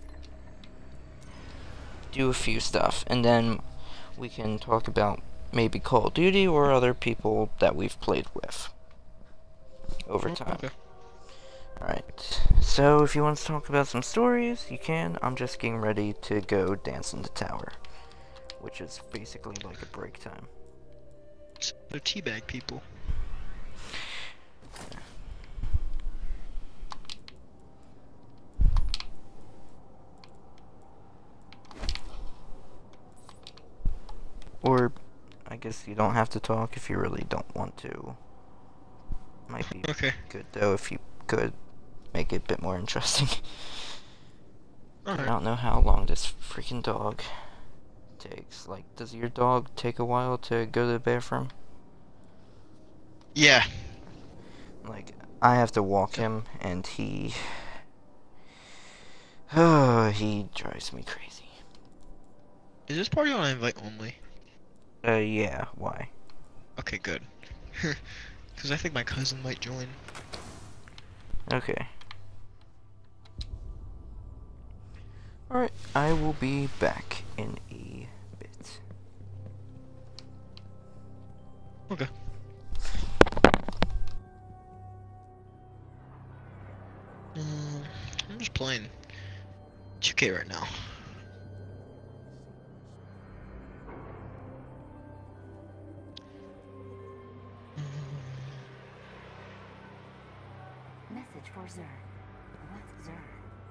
do a few stuff, and then we can talk about maybe Call of Duty or other people that we've played with over time.
Okay.
Alright, so if you want to talk about some stories, you can. I'm just getting ready to go dance in the tower, which is basically like a break time.
So teabag people.
Or, I guess you don't have to talk if you really don't want to. Might be
Okay.
good though if you could make it a bit more interesting. I
Alright.
don't know how long this freaking dog takes. Like, does your dog take a while to go to the bathroom?
Yeah.
Like, I have to walk him, and he... Oh, he drives me crazy.
Is this party on invite only?
Uh, yeah, why?
Okay, good. Because I think my cousin might join.
Okay. Alright, I will be back in a bit.
Okay. Mm, I'm just playing two K right now.
Message for Zer. What's Zer?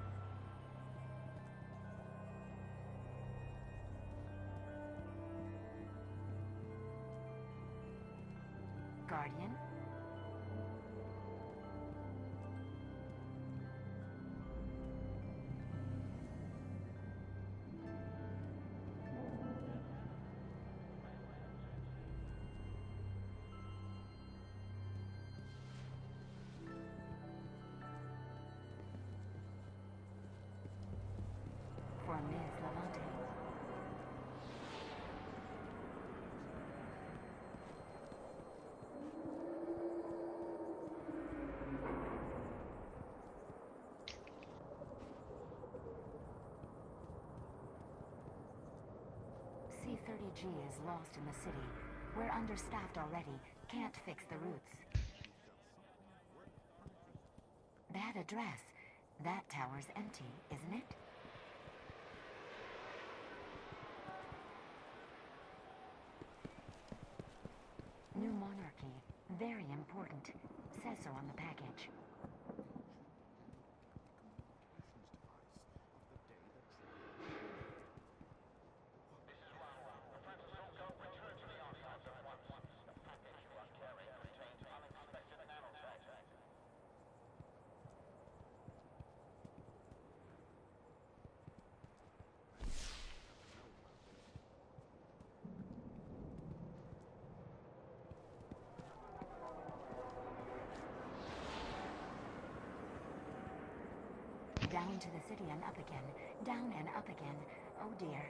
Guardian? For Miz Levante. C thirty G is lost in the city. We're understaffed already. Can't fix the routes. Bad address. That tower's empty, isn't it? New monarchy. Very important. Says so on the package. Down to the city and up again. Down and up again. Oh dear.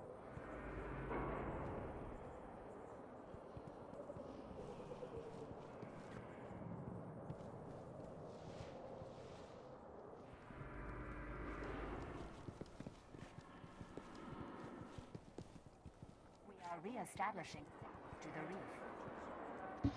We are re-establishing to the reef.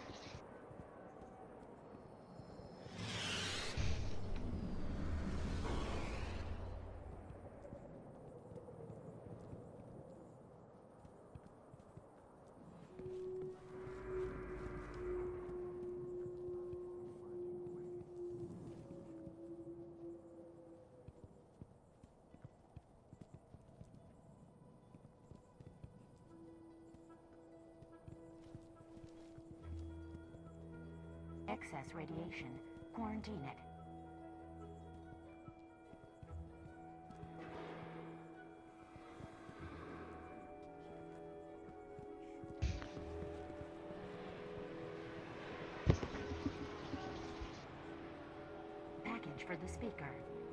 Excess radiation. Quarantine it. Package for the speaker.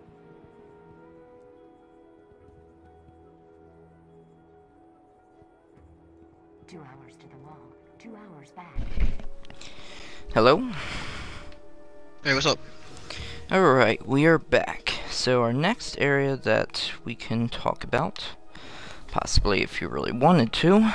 Two hours to the wall. Two hours back.
Hello?
Hey, what's up?
Alright, we are back. So our next area that we can talk about, possibly if you really wanted to,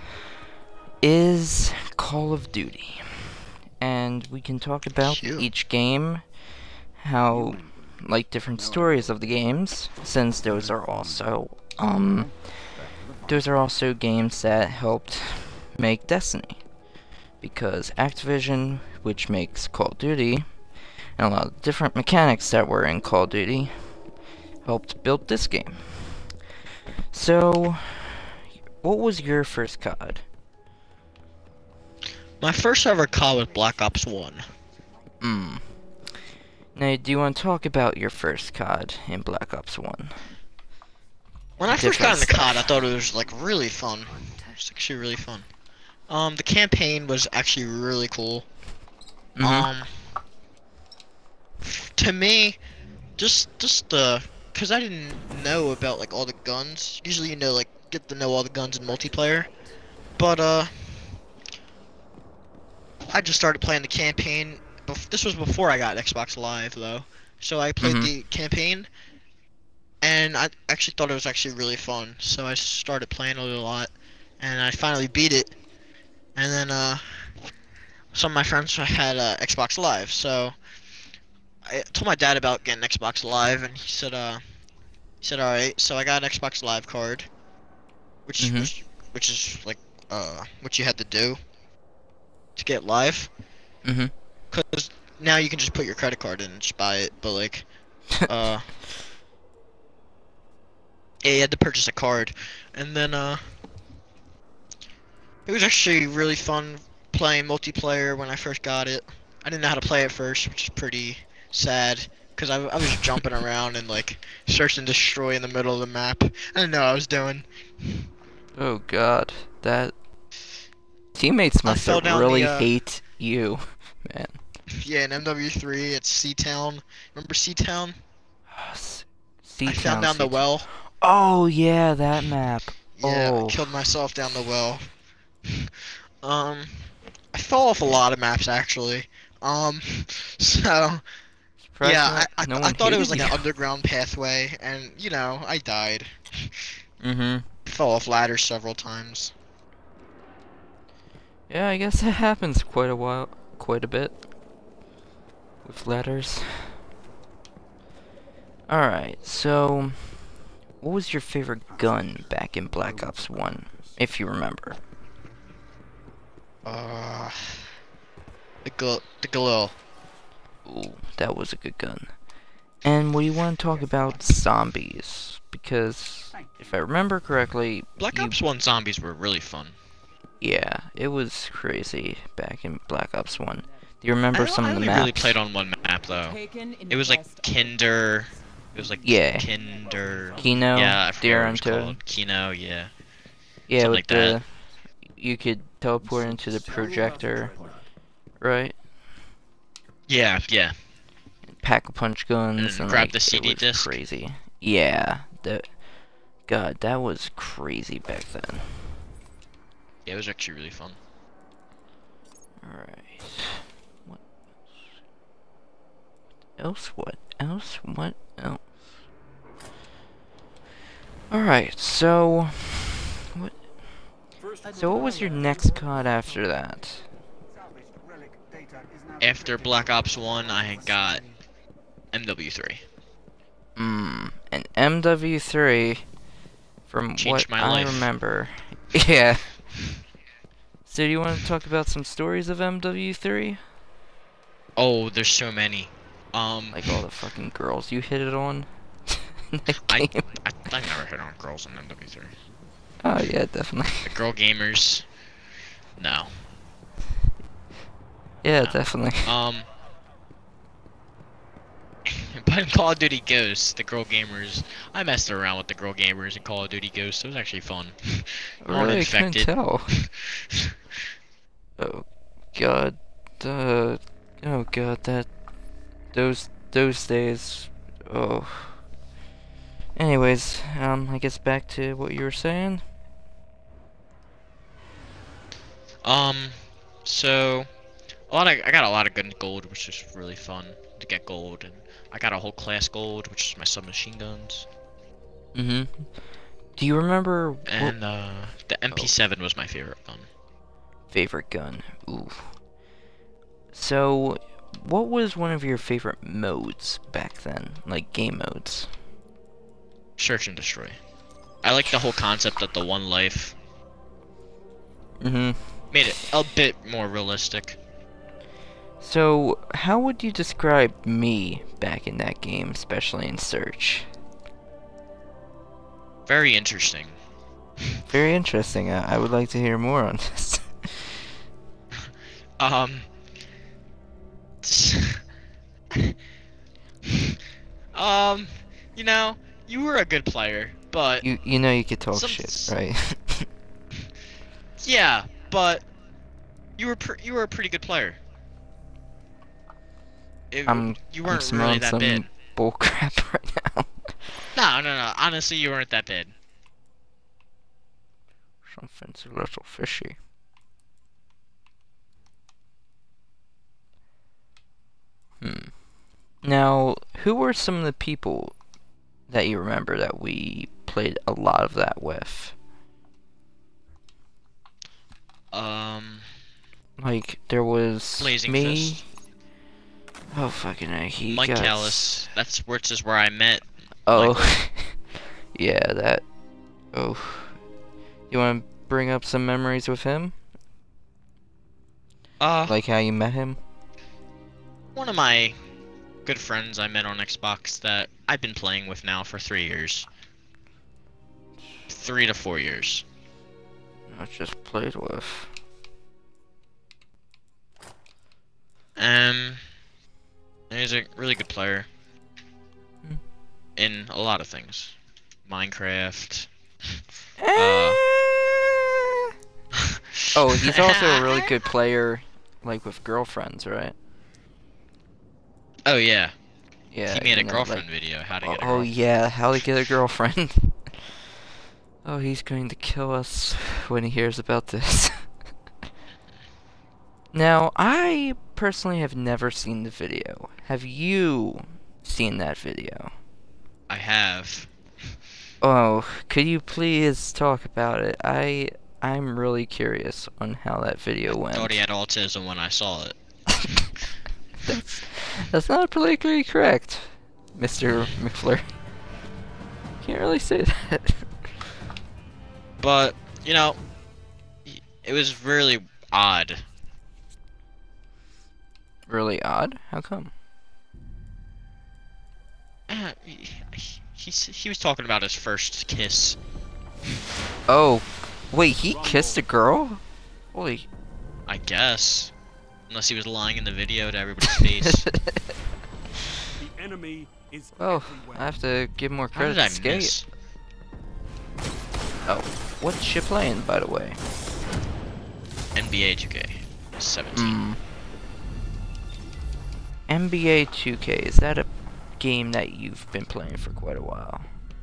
is Call of Duty. And we can talk about
Cute.
each game, how, like, different stories of the games, since those are also, um, those are also games that helped make Destiny. Because Activision, which makes Call of Duty, and a lot of different mechanics that were in Call of Duty, helped build this game. So, what was your first C O D?
My first ever call was Black Ops one.
Hmm. Now, do you want to talk about your first C O D in Black Ops one?
When I first got into
Different
C O D, I thought it was like really fun. It's actually really fun. Um, the campaign was actually really cool.
Mhm.
Um, to me, just just the, cause I didn't know about like all the guns. Usually, you know, like get to know all the guns in multiplayer, but uh, I just started playing the campaign. Bef this was before I got Xbox Live though, so I played
Mhm.
the campaign, and I actually thought it was actually really fun. So I started playing it a lot, and I finally beat it. And then uh, some of my friends had uh, Xbox Live, so I told my dad about getting Xbox Live, and he said, uh, he said, all right. So I got an Xbox Live card, which
Mhm.
which which is like uh what you had to do to get live,
Mhm.
cause now you can just put your credit card in and just buy it, but like uh yeah, you had to purchase a card, and then uh it was actually really fun playing multiplayer when I first got it. I didn't know how to play it first, which is pretty sad. Cause I, I was jumping around and like search and destroy in the middle of the map. I didn't know what I was doing.
Oh God, that teammates
I
must
fell
have
down
really
the, uh,
hate you, man.
Yeah, in M W three, it's C-Town. Remember C-Town?
Sea
I found down the well.
Oh yeah, that map.
Yeah, I
Oh.
killed myself down the well. um, I fell off a lot of maps actually. Um, so
Surprised
yeah,
no,
I I,
no
th- I
one
thought it was
hated
like
you.
an underground pathway, and you know, I died.
Mhm.
Fell off ladders several times.
Yeah, I guess that happens quite a while, quite a bit with ladders. All right, so what was your favorite gun back in Black Ops one, if you remember?
Uh, the gal the Galil.
Ooh, that was a good gun. And we want to talk about zombies, because if I remember correctly,
Black
you,
Ops one zombies were really fun.
yeah, it was crazy back in Black Ops one. Do you remember
I,
some
I
of the
only
maps?
really played on one map though. It was like Kinder. It was like
Yeah.
Kinder.
Kino,
Yeah, I forget
Deer
what it was
Untold.
called. Kino, yeah.
Yeah,
Something
with
like
the
that.
you could teleport into the projector, right?
Yeah, yeah.
Pack a punch guns
And
and,
grab
like,
the C D
it was
disc.
crazy. Yeah, that God, that was crazy back then.
Yeah, it was actually really fun.
All right. What else? What else? What else? All right. So, what? So, what was your next C O D after that?
After Black Ops one, I had got M W three.
Hmm. An M W three. From
Changed
what
my
I
life.
remember. Yeah. So, do you want to talk about some stories of M W three?
Oh, there's so many. Um,
Like all the fucking girls you hit it on? in that
I,
game?
I I never hit on girls in M W three.
Oh, yeah, definitely.
The girl gamers, no.
Yeah,
No.
definitely.
Um, but in Call of Duty Ghosts, the girl gamers, I messed around with the girl gamers in Call of Duty Ghosts. It was actually fun. All
Really, I couldn't
infected.
tell. Oh, God. Uh, oh, God, that... Those, those days... Oh... Anyways, um, I guess back to what you were saying.
Um, so a lot of I got a lot of good gold, which is really fun to get gold, and I got a whole class gold, which is my submachine guns,
Mm-hmm. Do you remember what
and uh, the M P seven was my favorite gun.
favorite gun? Ooh. So, what was one of your favorite modes back then? Like, game modes?
Search and destroy. I like the whole concept of the one life.
Mm-hmm.
Made it a bit more realistic.
So, how would you describe me back in that game, especially in Search?
Very interesting.
Very interesting. I, I would like to hear more on this.
Um. um, you know, you were a good player, but
you you know you could talk
Some-
shit, right?
yeah, but you were pr you were a pretty good player. It,
I'm
you
I'm
weren't
smelling
really that
some
bad.
bullcrap right now.
No, no, no. Honestly, you weren't that bad.
Something's a little fishy. Hmm. Now, who were some of the people that you remember that we played a lot of that with?
Um,
Like, there was
Blazing
me.
Fist.
Oh, fucking hell, he
Mike
got...
Callis. That's which is where I met.
Oh,
Michael.
yeah, that... Oh. You want to bring up some memories with him?
Uh,
Like how you met him?
one of my good friends I met on Xbox that I've been playing with now for three years. Three to four years.
I just played with.
Um, he's a really good player.
Hmm.
In a lot of things. Minecraft. Uh,
Oh, he's also a really good player, like with girlfriends, right?
Oh yeah,
Yeah.
he made
you
a
know,
girlfriend
like-
video. How to
Oh,
get a
oh
girlfriend.
yeah, how to get a girlfriend. Oh, he's going to kill us when he hears about this. Now, I personally have never seen the video. Have you seen that video?
I have.
Oh, could you please talk about it? I I'm really curious on how that video went.
Thought he had autism when I saw it.
that's, that's not politically correct, Mister Miffler. Can't really say that.
But you know, y- it was really odd.
Really odd? How come?
Uh, he, he, he's- he was talking about his first kiss.
Oh, wait, he kissed a girl? Holy.
I guess. Unless he was lying in the video to everybody's face.
The enemy is
Oh,
everywhere.
I have to give more
How
credit
did I
to Skate.
miss?
Oh, what's she playing, by the way?
N B A two K seventeen.
Hmm. N B A two K, is that a game that you've been playing for quite a while?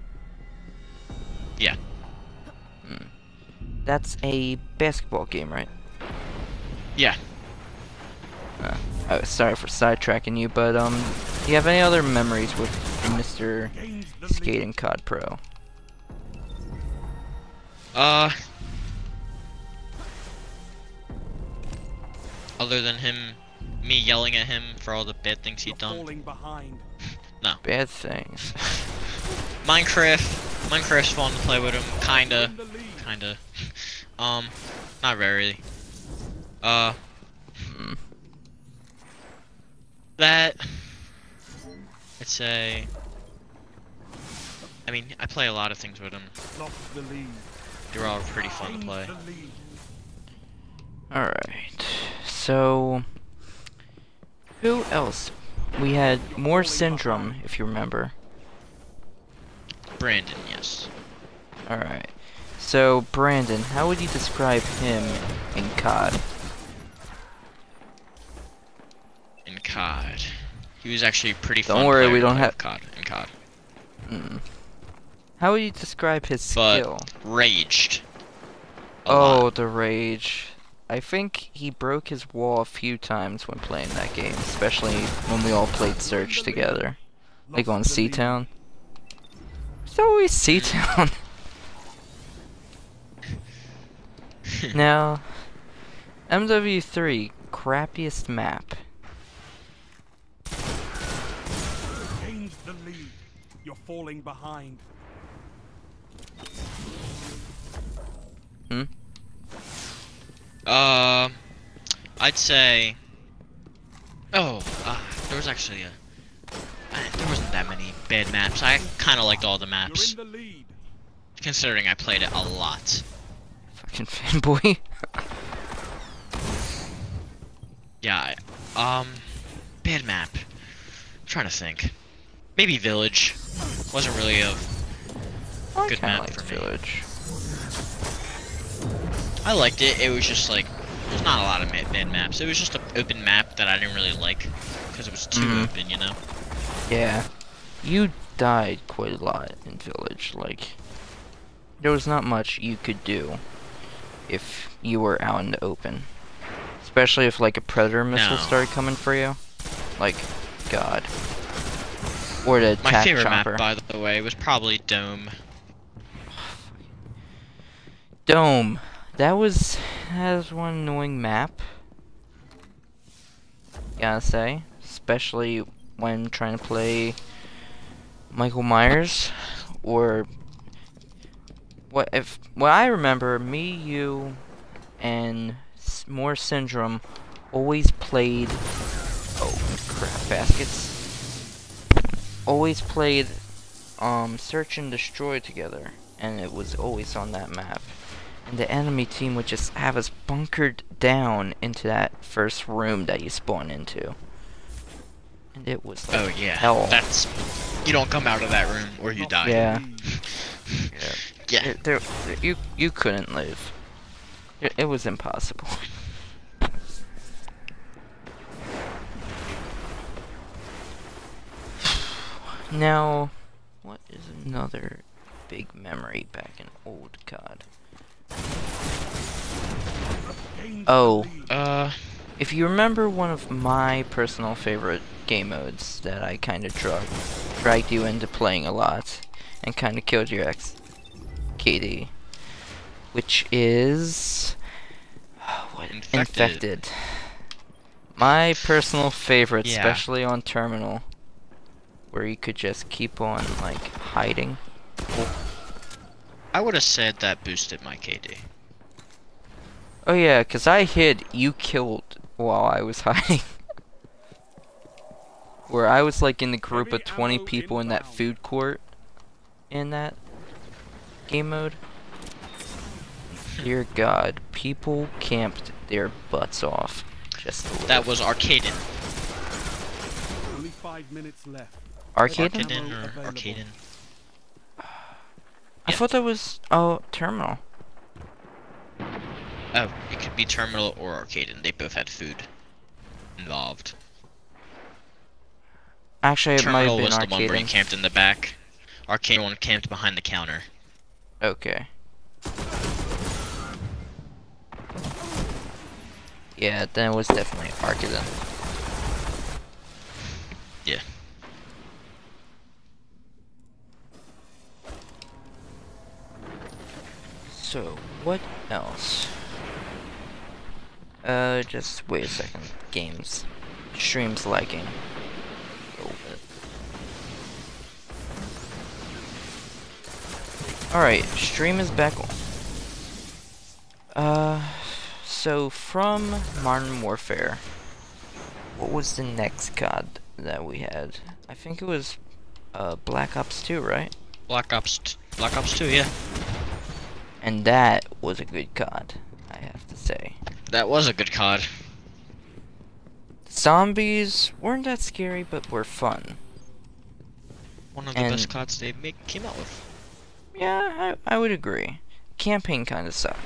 Yeah.
Hmm. That's a basketball game, right?
Yeah.
Uh, oh, sorry for sidetracking you, but um, do you have any other memories with Mister
Gains the
Skate
lead.
and C O D Pro?
Uh. Other than him, me yelling at him for all the bad things
You're
he'd done.
falling behind.
Bad things.
Minecraft. Minecraft's fun to play with him. Kinda.
In the lead.
Kinda. Um, not very. Uh,
Hmm.
that. I'd say. I mean, I play a lot of things with him.
Lost the lead.
They're all pretty fun to
Gains
play.
the lead.
Alright, so who else? We had more Syndrome, if you remember.
Brandon, yes.
Alright, so Brandon, how would you describe him in C O D?
In C O D. He was actually a pretty
Don't
fun
worry,
player
we
to
don't
play
have-
with C O D, in C O D.
Mm. How would you describe his
But
skill?
raged. A
Oh,
lot.
the rage. I think he broke his wall a few times when playing that game, especially when we all played Search together. Like on
Lost the lead.
C-Town. It's always C-Town. Now, M W three, crappiest map.
Gains the lead. You're falling behind.
Hmm?
Uh, I'd say. Oh, uh, there was actually a. Uh, there wasn't that many bad maps. I kind of liked all the
You're
maps,
in the lead.
considering I played it a lot.
Fucking fanboy.
Yeah. I, um, bad map. I'm trying to think. Maybe Village. Wasn't really a.
I
Good
kinda
map
liked
for me.
Village.
I liked it. It was just like there's not a lot of ma- bad maps. It was just an open map that I didn't really like because it was too
Mhm.
open, you know.
Yeah. You died quite a lot in Village, like there was not much you could do if you were out in the open. Especially if like a predator missile
No.
started coming for you. Like, God. Or the
My
attack
favorite
chopper.
map, by the way, was probably Dome.
Dome. That was that was one annoying map. Gotta say, especially when trying to play Michael Myers, or what if what I remember, me, you, and S- more Syndrome always played. Oh crap! Baskets. Always played um Search and Destroy together, and it was always on that map. And the enemy team would just have us bunkered down into that first room that you spawn into. And it was like
Oh yeah,
hell.
that's you don't come out of that room or you die.
Yeah.
Lead.
Yeah.
It- there, you you couldn't live. It, it was impossible. Now, what is another big memory back in old C O D?
Gained
Oh.
the lead.
Uh,
If you remember one of my personal favorite game modes that I kind of drug, dragged you into playing a lot and kind of killed your ex, K D, which is what
Infected.
Infected. My personal favorite,
Yeah.
especially on Terminal, where you could just keep on like hiding.
I would have said that boosted my K D.
Oh yeah, 'cause I hid, you killed while I was hiding. Where I was like in the group of
Heavy
twenty
ammo
people in that
inbound.
food court in that game mode. Dear God, people camped their butts off just to live.
That was Arcaden.
Only five minutes left.
Arcade?
Arcade.
Arcaden
Ammo
or
available.
Arcaden.
I
yeah.
thought that was oh Terminal.
Oh, it could be Terminal or Arcaden. They both had food involved.
Actually, it might have
Terminal
been
was the one where you
Arcade.
camped in the back. Arcade one camped behind the counter.
Okay. Yeah, then it was definitely Arcade.
Yeah.
So, what else? Uh, just wait a second. Games. Stream's lagging. A little bit. Alright, stream is back on. Uh, so from Modern Warfare, what was the next C O D that we had? I think it was, uh, Black Ops two, right?
Black Ops, t Black Ops two, yeah.
And that was a good C O D, I have to say.
That was a good C O D.
Zombies weren't that scary, but were fun.
One of the
And-
best C O Ds they make, came out with.
Yeah, I, I would agree. Campaign kind of sucked.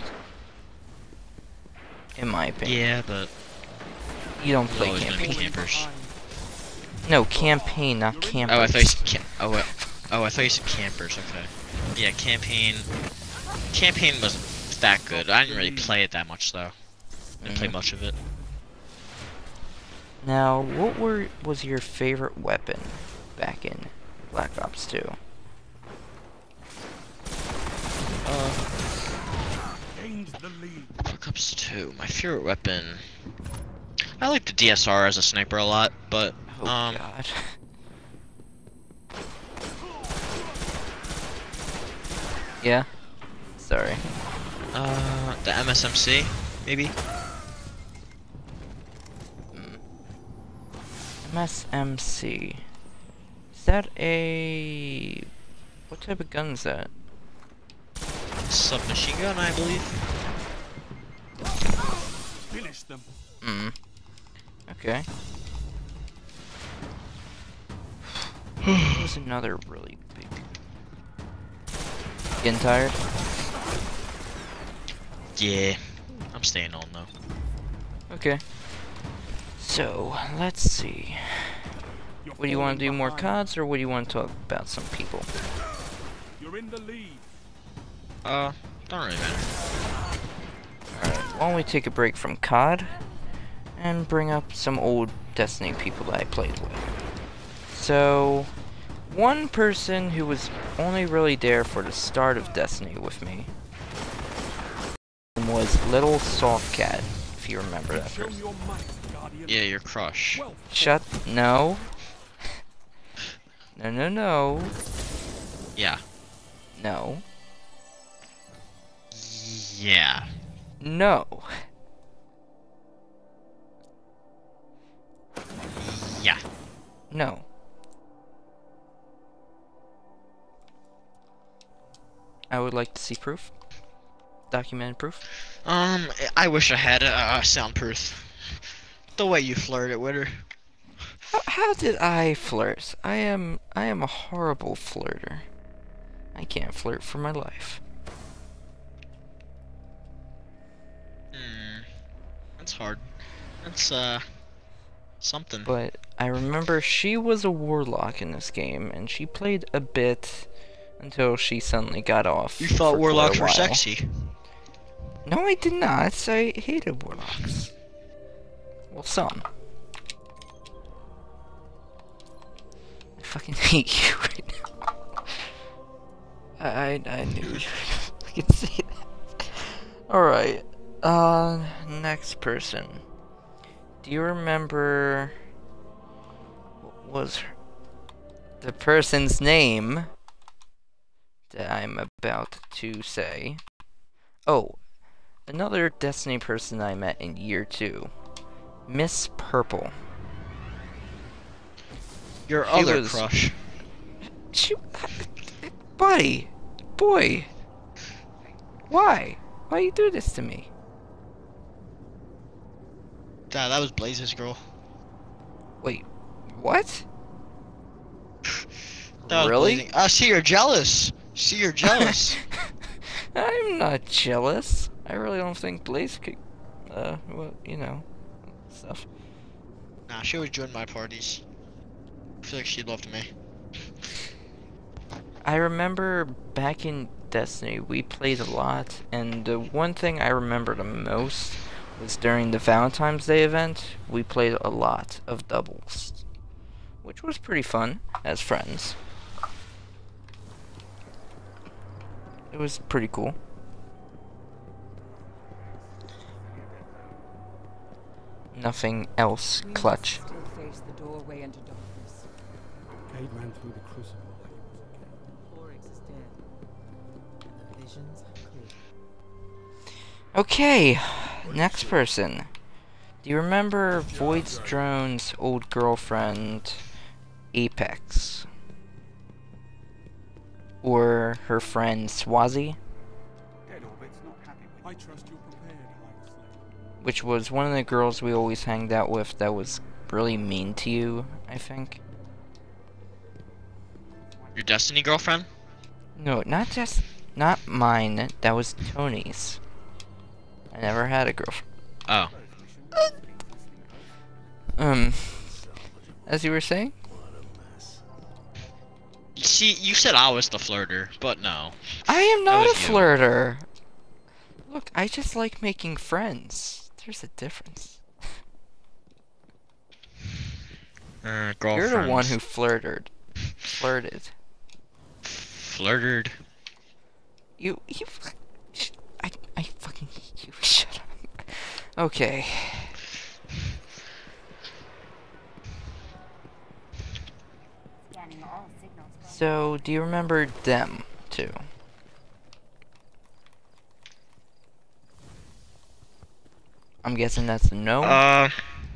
In my opinion.
Yeah, but
You don't
there's
play
always gonna be
campaign.
campers.
No, campaign, not campers.
Oh, I thought you said cam oh, uh, oh, I thought you said campers. Okay. Yeah, campaign. Campaign wasn't that good. I didn't really play it that much though. Didn't play
Mhm.
much of it.
Now, what were was your favorite weapon back in Black Ops two?
Uh,
Gained the lead.
Black Ops two. My favorite weapon. I like the D S R as a sniper a lot, but
Oh
um,
God. Yeah. Sorry.
uh, the M S M C maybe.
M S M C. Is that a... What type of gun is that?
Submachine gun, I believe.
Finish them.
Mm. Okay. There's another really big... Getting tired?
Yeah, I'm staying on though.
Okay. So, let's see.
You're
What do you want to do,
falling
more
behind.
C O Ds, or what do you want to talk about some people?
You're in the lead.
Uh, don't really matter.
Alright, why don't we take a break from C O D and bring up some old Destiny people that I played with. So, one person who was only really there for the start of Destiny with me was Little Soft Cat, if you remember that
Show
person.
your might, Guardian.
Yeah, your crush.
Well,
Shut. No. No, no, no.
Yeah.
No.
Yeah.
No.
Yeah.
No. I would like to see proof. Documented proof.
Um, I wish I had a uh, soundproof. The way you flirted with her.
How, how did I flirt? I am I am a horrible flirter. I can't flirt for my life.
Hmm. That's hard. That's uh something.
But I remember she was a warlock in this game, and she played a bit until she suddenly got off.
You
for
thought
quite a
warlocks were
while.
sexy.
No, I did not. I hated warlocks. Well, some. I fucking hate you right now. I I knew you I could say that. Alright. Uh next person. Do you remember what was her, the person's name that I'm about to say? Oh, another Destiny person I met in year two. Miss Purple.
Your
She
other
was-
crush.
She, buddy, boy, why? Why you do this to me?
Nah, that was Blaze's girl.
Wait, what?
That was
Really?
Blazing. I see you're jealous. See you're jealous.
I'm not jealous. I really don't think Blaze could, uh, well, you know, stuff.
Nah, she always joined my parties. I feel like she loved me.
I remember back in Destiny, we played a lot, and the one thing I remember the most was during the Valentine's Day event, we played a lot of doubles, which was pretty fun as friends. It was pretty cool. Nothing else clutch.
Still face the doorway into darkness.
Cade ran through the crucible.
Oryx is dead. And the visions clear.
Okay, next person. Do you remember Void's Drone's old girlfriend, Apex? Or her friend Swazi?
Dead Orbit's not happy with I trust you're prepared, High
Which was one of the girls we always hanged out with that was really mean to you, I think.
Your Destiny girlfriend?
No, not just, not mine, that was Tony's. I never had a girlfriend.
Oh.
Um, as you were saying?
You see, you said I was the flirter, but no.
I am
That
not a
was you.
flirter! Look, I just like making friends. There's a difference.
Uh,
You're the one
girlfriends.
who flirted. Flirted.
Flirted.
You, you, fu- sh- I, I fucking hate you. Shut up. Okay.
Scanning all signals from
So, do you remember them, too? I'm guessing that's a no?
Uh.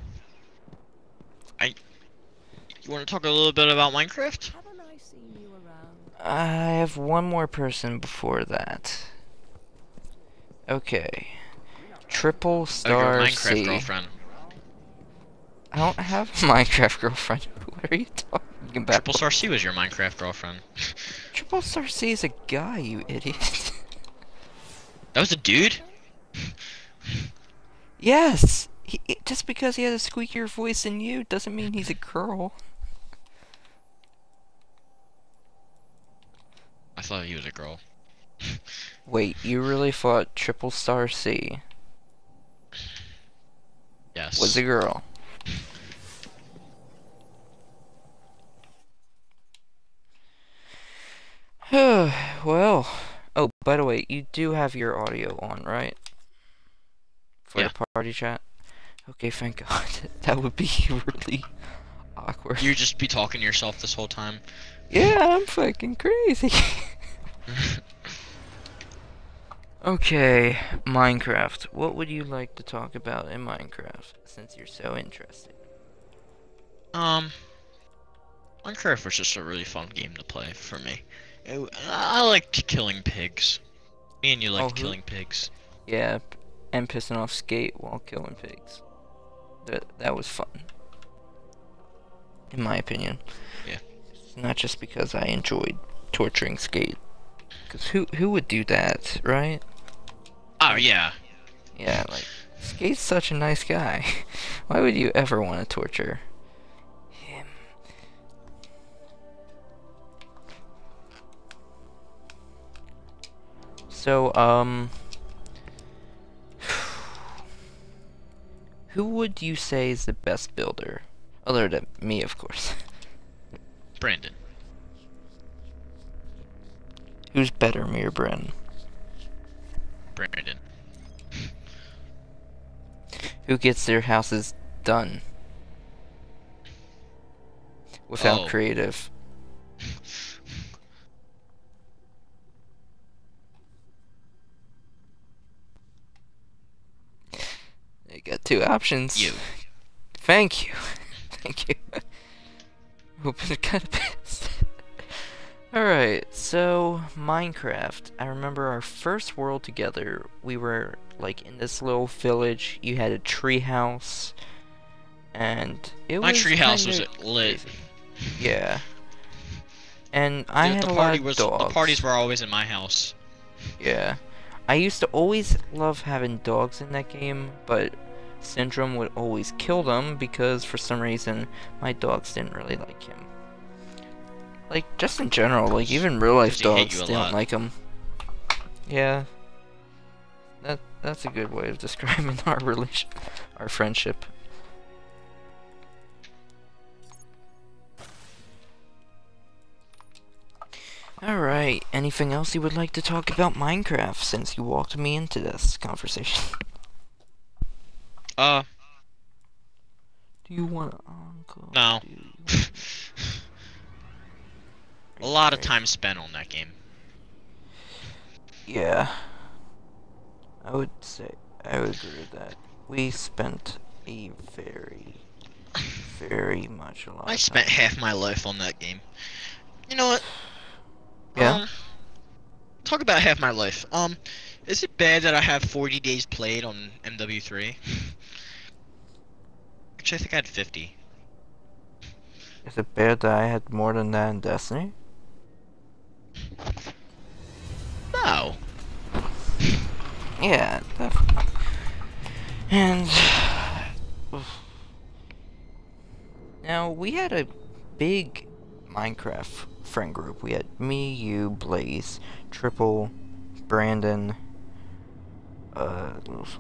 I. You want to talk a little bit about Minecraft?
Haven't I seen you around?
I have one more person before that. Okay. Triple
Oh, your
Star
Minecraft
C.
girlfriend.
I don't have a Minecraft girlfriend. What are you talking about?
Triple Star C was your Minecraft girlfriend.
Triple Star C is a guy, you idiot.
That was a dude?
Yes! He, it- just because he has a squeakier voice than you doesn't mean he's a girl.
I thought he was a girl.
Wait, you really thought Triple Star C
Yes.
was a girl? well, oh, by the way, you do have your audio on, right? For
Yeah.
the party chat? Okay, thank God. That would be really awkward.
You just be talking to yourself this whole time.
Yeah, I'm fucking crazy. Okay, Minecraft. What would you like to talk about in Minecraft, since you're so interested?
Um, Minecraft was just a really fun game to play for me. It, I liked killing pigs. Me and you liked
Oh, who-
killing pigs.
Yeah, p- and pissing off Skate while killing pigs. That that was fun, in my opinion.
Yeah.
It's not just because I enjoyed torturing Skate. Cause who who would do that, right?
Oh yeah.
Yeah, like Skate's such a nice guy. Why would you ever want to torture him? So, um, who would you say is the best builder? Other than me, of course.
Brandon.
Who's better, me or Bren?
Brandon.
Who gets their houses done without
Oh.
creative? You got two options.
You.
Thank you. Thank you. Open kind of pissed. Alright, so Minecraft. I remember our first world together. We were like in this little village. You had a tree house, and it
My
was
treehouse was
kinda
lit.
crazy. Yeah. And I
the,
had
the
a
party
lot of
was
dogs.
the parties were always in my house.
Yeah. I used to always love having dogs in that game, but Syndrome would always kill them because for some reason my dogs didn't really like him. Like, just in general, like even real life
'Cause he hate
dogs
you a
didn't
lot.
like him. Yeah. That that's a good way of describing our relation, our friendship. Alright, anything else you would like to talk about Minecraft since you walked me into this conversation?
Uh,
Do you want to uncle?
No.
Do you-
a lot of
Right.
time spent on that game.
Yeah. I would say, I would agree with that. We spent a very, very much a lot
I
of
spent
time.
half my life on that game. You know what?
Yeah?
Um, talk about half my life. Um, is it bad that I have forty days played on M W three? Actually, I think I had fifty.
Is it bad that I had more than that in Destiny?
No.
Yeah, definitely. And now we had a big Minecraft friend group. We had me, you, Blaze, Triple, Brandon, uh,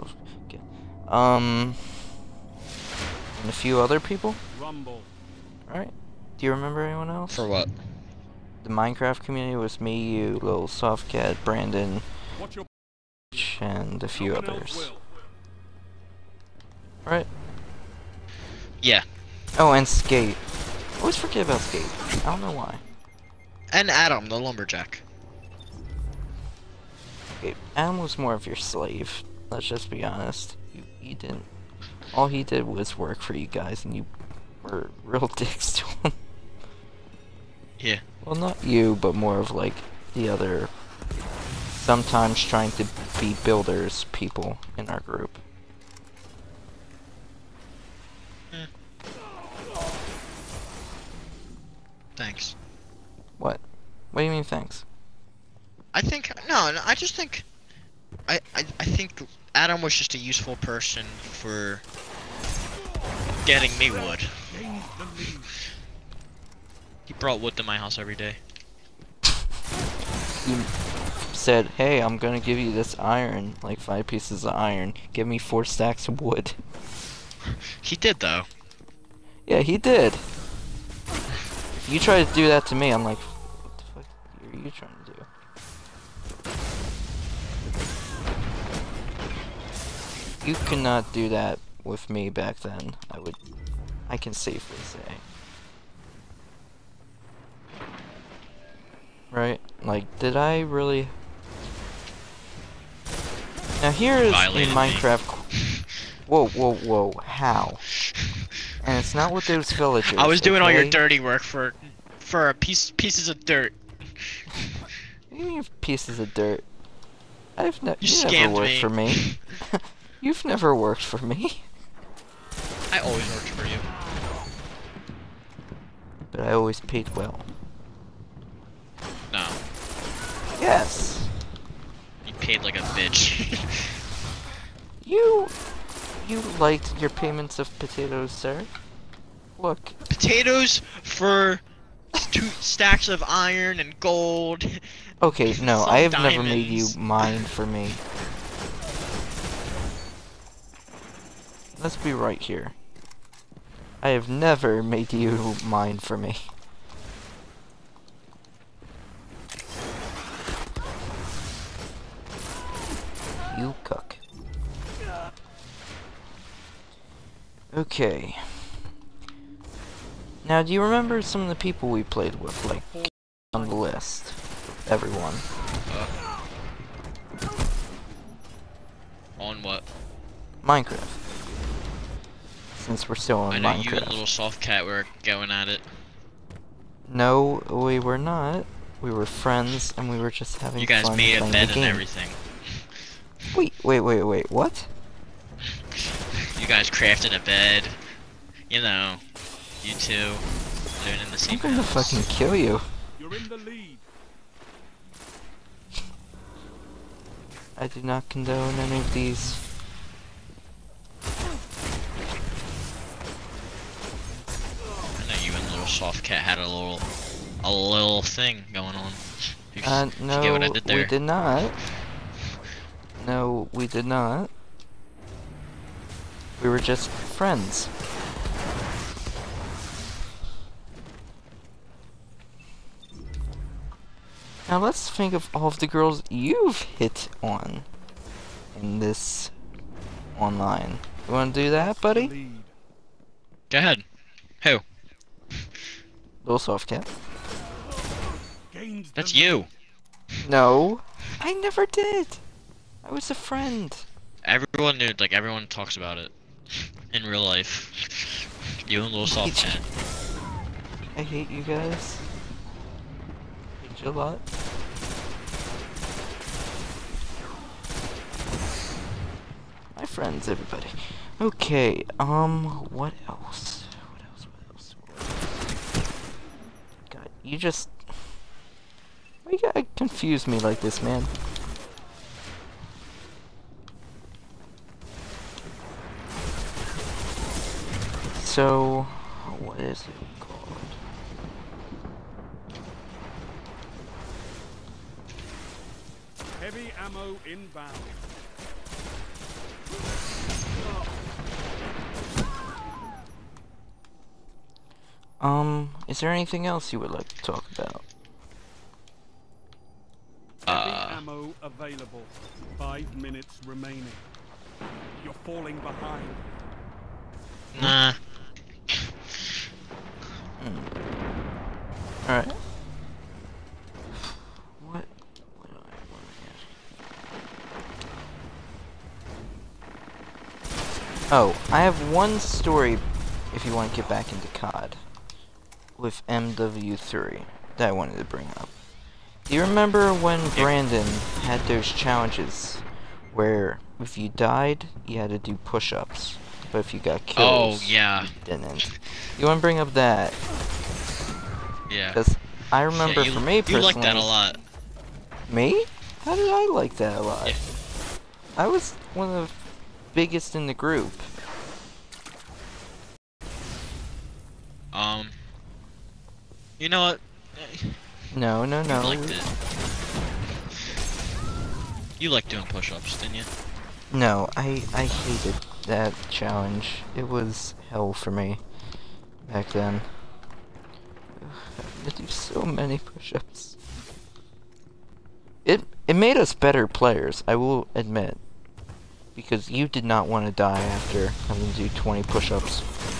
um, and a few other people.
Rumble.
Alright. Do you remember anyone else?
For what?
The Minecraft community was me, you, Lil Softcat, Brandon,
Watch your
and a few
no one else
others.
will.
Right?
Yeah.
Oh, and Skate. I always forget about Skate. I don't know why.
And Adam, the lumberjack.
Okay, Adam was more of your slave. Let's just be honest. You, you didn't. All he did was work for you guys, and you were real dicks to him.
Yeah.
Well, not you, but more of like the other. Sometimes trying to be builders people in our group.
Thanks.
What? What do you mean, thanks?
I think no, no, I just think I, I I think Adam was just a useful person for getting me wood.
Gains the lead.
He brought wood to my house every day.
He said, hey, I'm gonna give you this iron, like five pieces of iron. Give me four stacks of wood.
He did though.
Yeah, he did. If you try to do that to me, I'm like, what the fuck are you trying to do? You could not do that with me back then. I would, I can safely say. Right? Like, did I really? Now here is in
Violated me.
Minecraft. Whoa, whoa, whoa! How? And it's not with those villagers.
I was doing all your
okay?
dirty work for for a piece pieces of dirt.
What do you mean pieces of dirt? I've ne
You
you never
scammed
worked
me.
for me. You've never worked for me.
I always worked for you.
But I always paid well.
No,
Yes.
you paid like a bitch.
You you liked your payments of potatoes, sir. Look.
Potatoes for two stacks of iron and gold.
Okay, no,
Some
I have never made you
diamonds.
mine for me. Let's be right here. I have never made you mine for me. You cook. Okay. Now, do you remember some of the people we played with, like, on the list? Everyone.
On what?
Minecraft. Since we're still on
I know
Minecraft.
you and little soft cat were going at it.
No, we were not. We were friends, and we were just having
You guys
fun
made a
playing
bed
the
and
game.
everything.
Wait, wait, wait, wait, what?
You guys crafted a bed. You know, you two living in the
I'm
same
gonna
house.
fucking kill you.
You're in the lead.
I do not condone any of these.
I know you and little soft cat had a little, a little thing going on. You,
Uh,
you
no,
get what I did there?
we did not. No, we did not. We were just friends. Now let's think of all of the girls you've hit on in this online. You wanna do that, buddy?
Lead.
Go ahead. Who?
Little soft cat.
Gained the
That's
lead.
you.
No, I never did. I was a friend.
Everyone knew, like everyone talks about it in real life. You and little soft cat.
I hate you guys. Hate you a lot. My friends, everybody. Okay, um, what else? What else? What else? What else? God, you just. Why you gotta confuse me like this, man? So, what is it called?
Heavy ammo inbound.
Um, is there anything else you would like to talk about?
Heavy
Uh,
ammo available. Five minutes remaining. You're falling behind.
nah.
Hmm. Alright. What? What do I want to get? Oh, I have one story if you want to get back into C O D with M W three that I wanted to bring up. Do you remember when Brandon had those challenges where if you died, you had to do push-ups, but if you got
Oh
kills,
yeah,
you didn't? You want to bring up that?
yeah.
Because I remember
Yeah, you,
for me personally.
you like that a lot.
Me? How did I like that a lot?
Yeah.
I was one of the biggest in the group.
Um. You know what?
No, no,
You
no.
liked it. You liked doing push-ups, didn't you?
No, I I hated that challenge. It was hell for me back then. I had to do so many push-ups. It it made us better players, I will admit. because you did not want to die after having to do twenty push-ups.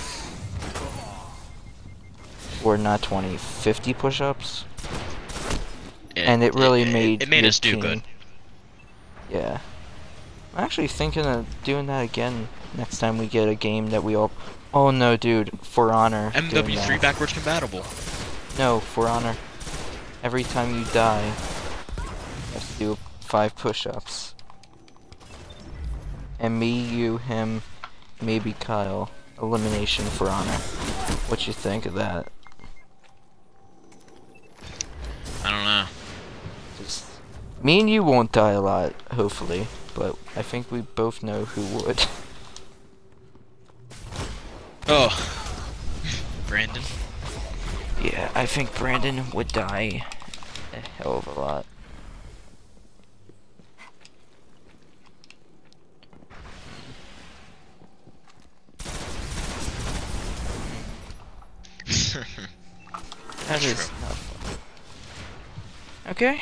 Or not twenty, fifty push-ups. And it really
it,
made
it, it made
your
us do
team-
good.
Yeah. I'm actually thinking of doing that again next time we get a game that we all... Oh no, dude. For Honor.
M
doing
W three
that.
backwards compatible.
No, For Honor. Every time you die, you have to do five push-ups. And me, you, him, maybe Kyle. Elimination For Honor. What you think of that?
I don't know.
Just, me and you won't die a lot, hopefully. But I think we both know who would.
Oh. Brandon.
Yeah, I think Brandon would die a hell of a lot. That is not fun. Okay.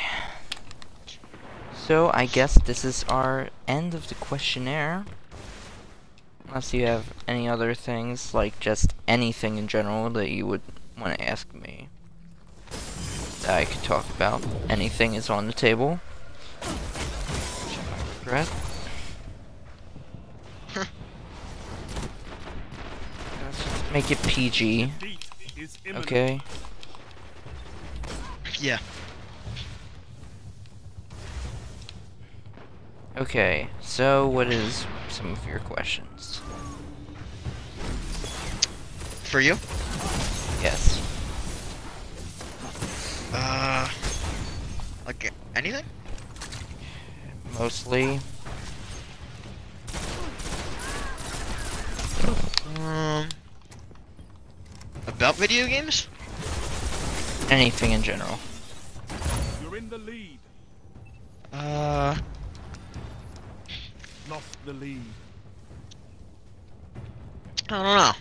So I guess this is our end of the questionnaire. Unless you have any other things, like just anything in general that you would want to ask me that I could talk about. Anything is on the table. Regret. Let's just make it P G.
Defeat is imminent.
Okay.
Yeah.
Okay, so what is some of your questions?
For you?
Yes.
Uh. Like anything?
Mostly.
Um. About video games?
Anything in general.
You're in the lead.
Uh.
Lost the lead.
I don't know.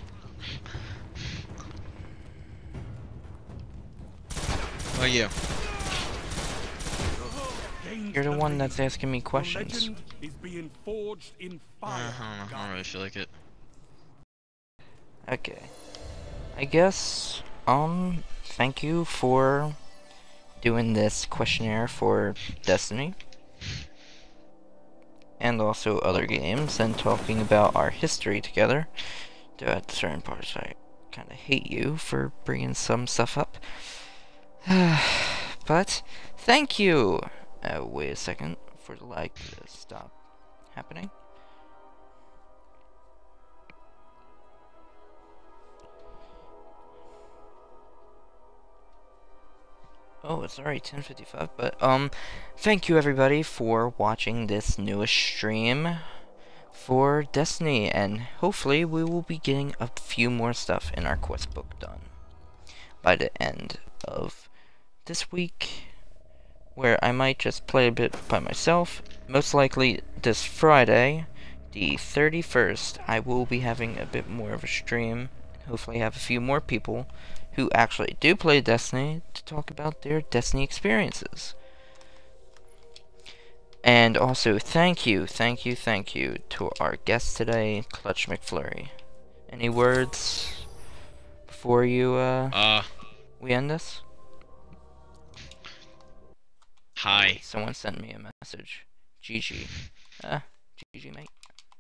What are you?
Gained
You're the one
lead.
that's asking me
Your
questions.
legend is being forged in
Uh,
fire.
I don't know. I don't really feel like it.
Okay. I guess, um, thank you for doing this questionnaire for Destiny. And also other games, and talking about our history together. Though at certain parts I kind of hate you for bringing some stuff up. But, thank you! Uh, wait a second for the lag to stop happening. Oh, it's already ten fifty-five, but, um, thank you everybody for watching this newest stream for Destiny, and hopefully we will be getting a few more stuff in our quest book done by the end of this week, where I might just play a bit by myself. Most likely this Friday, the thirty-first, I will be having a bit more of a stream, hopefully have a few more people who actually do play Destiny to talk about their Destiny experiences. And also, thank you, thank you, thank you to our guest today, Clutch McFlurry. Any words before you, uh,
Uh,
we end this?
hi.
Someone sent me a message. G G. Uh, G G, mate.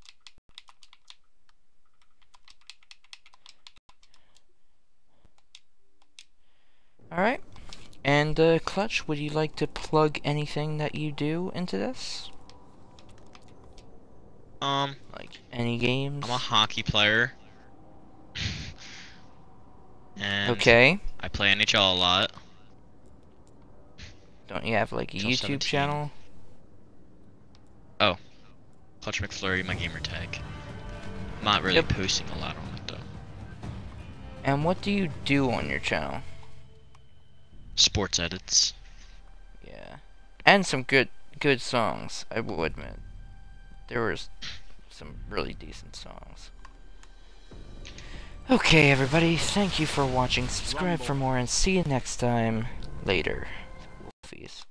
Alright. And, uh, Clutch, would you like to plug anything that you do into this?
Um,
Like, any games?
I'm a hockey player. And
Okay.
I play N H L a lot.
Don't you have, like, a
Till
YouTube
seventeen.
channel?
Oh. Clutch McFlurry, my gamer tag. I'm not really
Yep.
posting a lot on it though.
And what do you do on your channel?
Sports edits.
Yeah. And some good, good songs, I will admit. There was some really decent songs. Okay, everybody, thank you for watching. Subscribe for more, and see you next time. Later. Wolfies.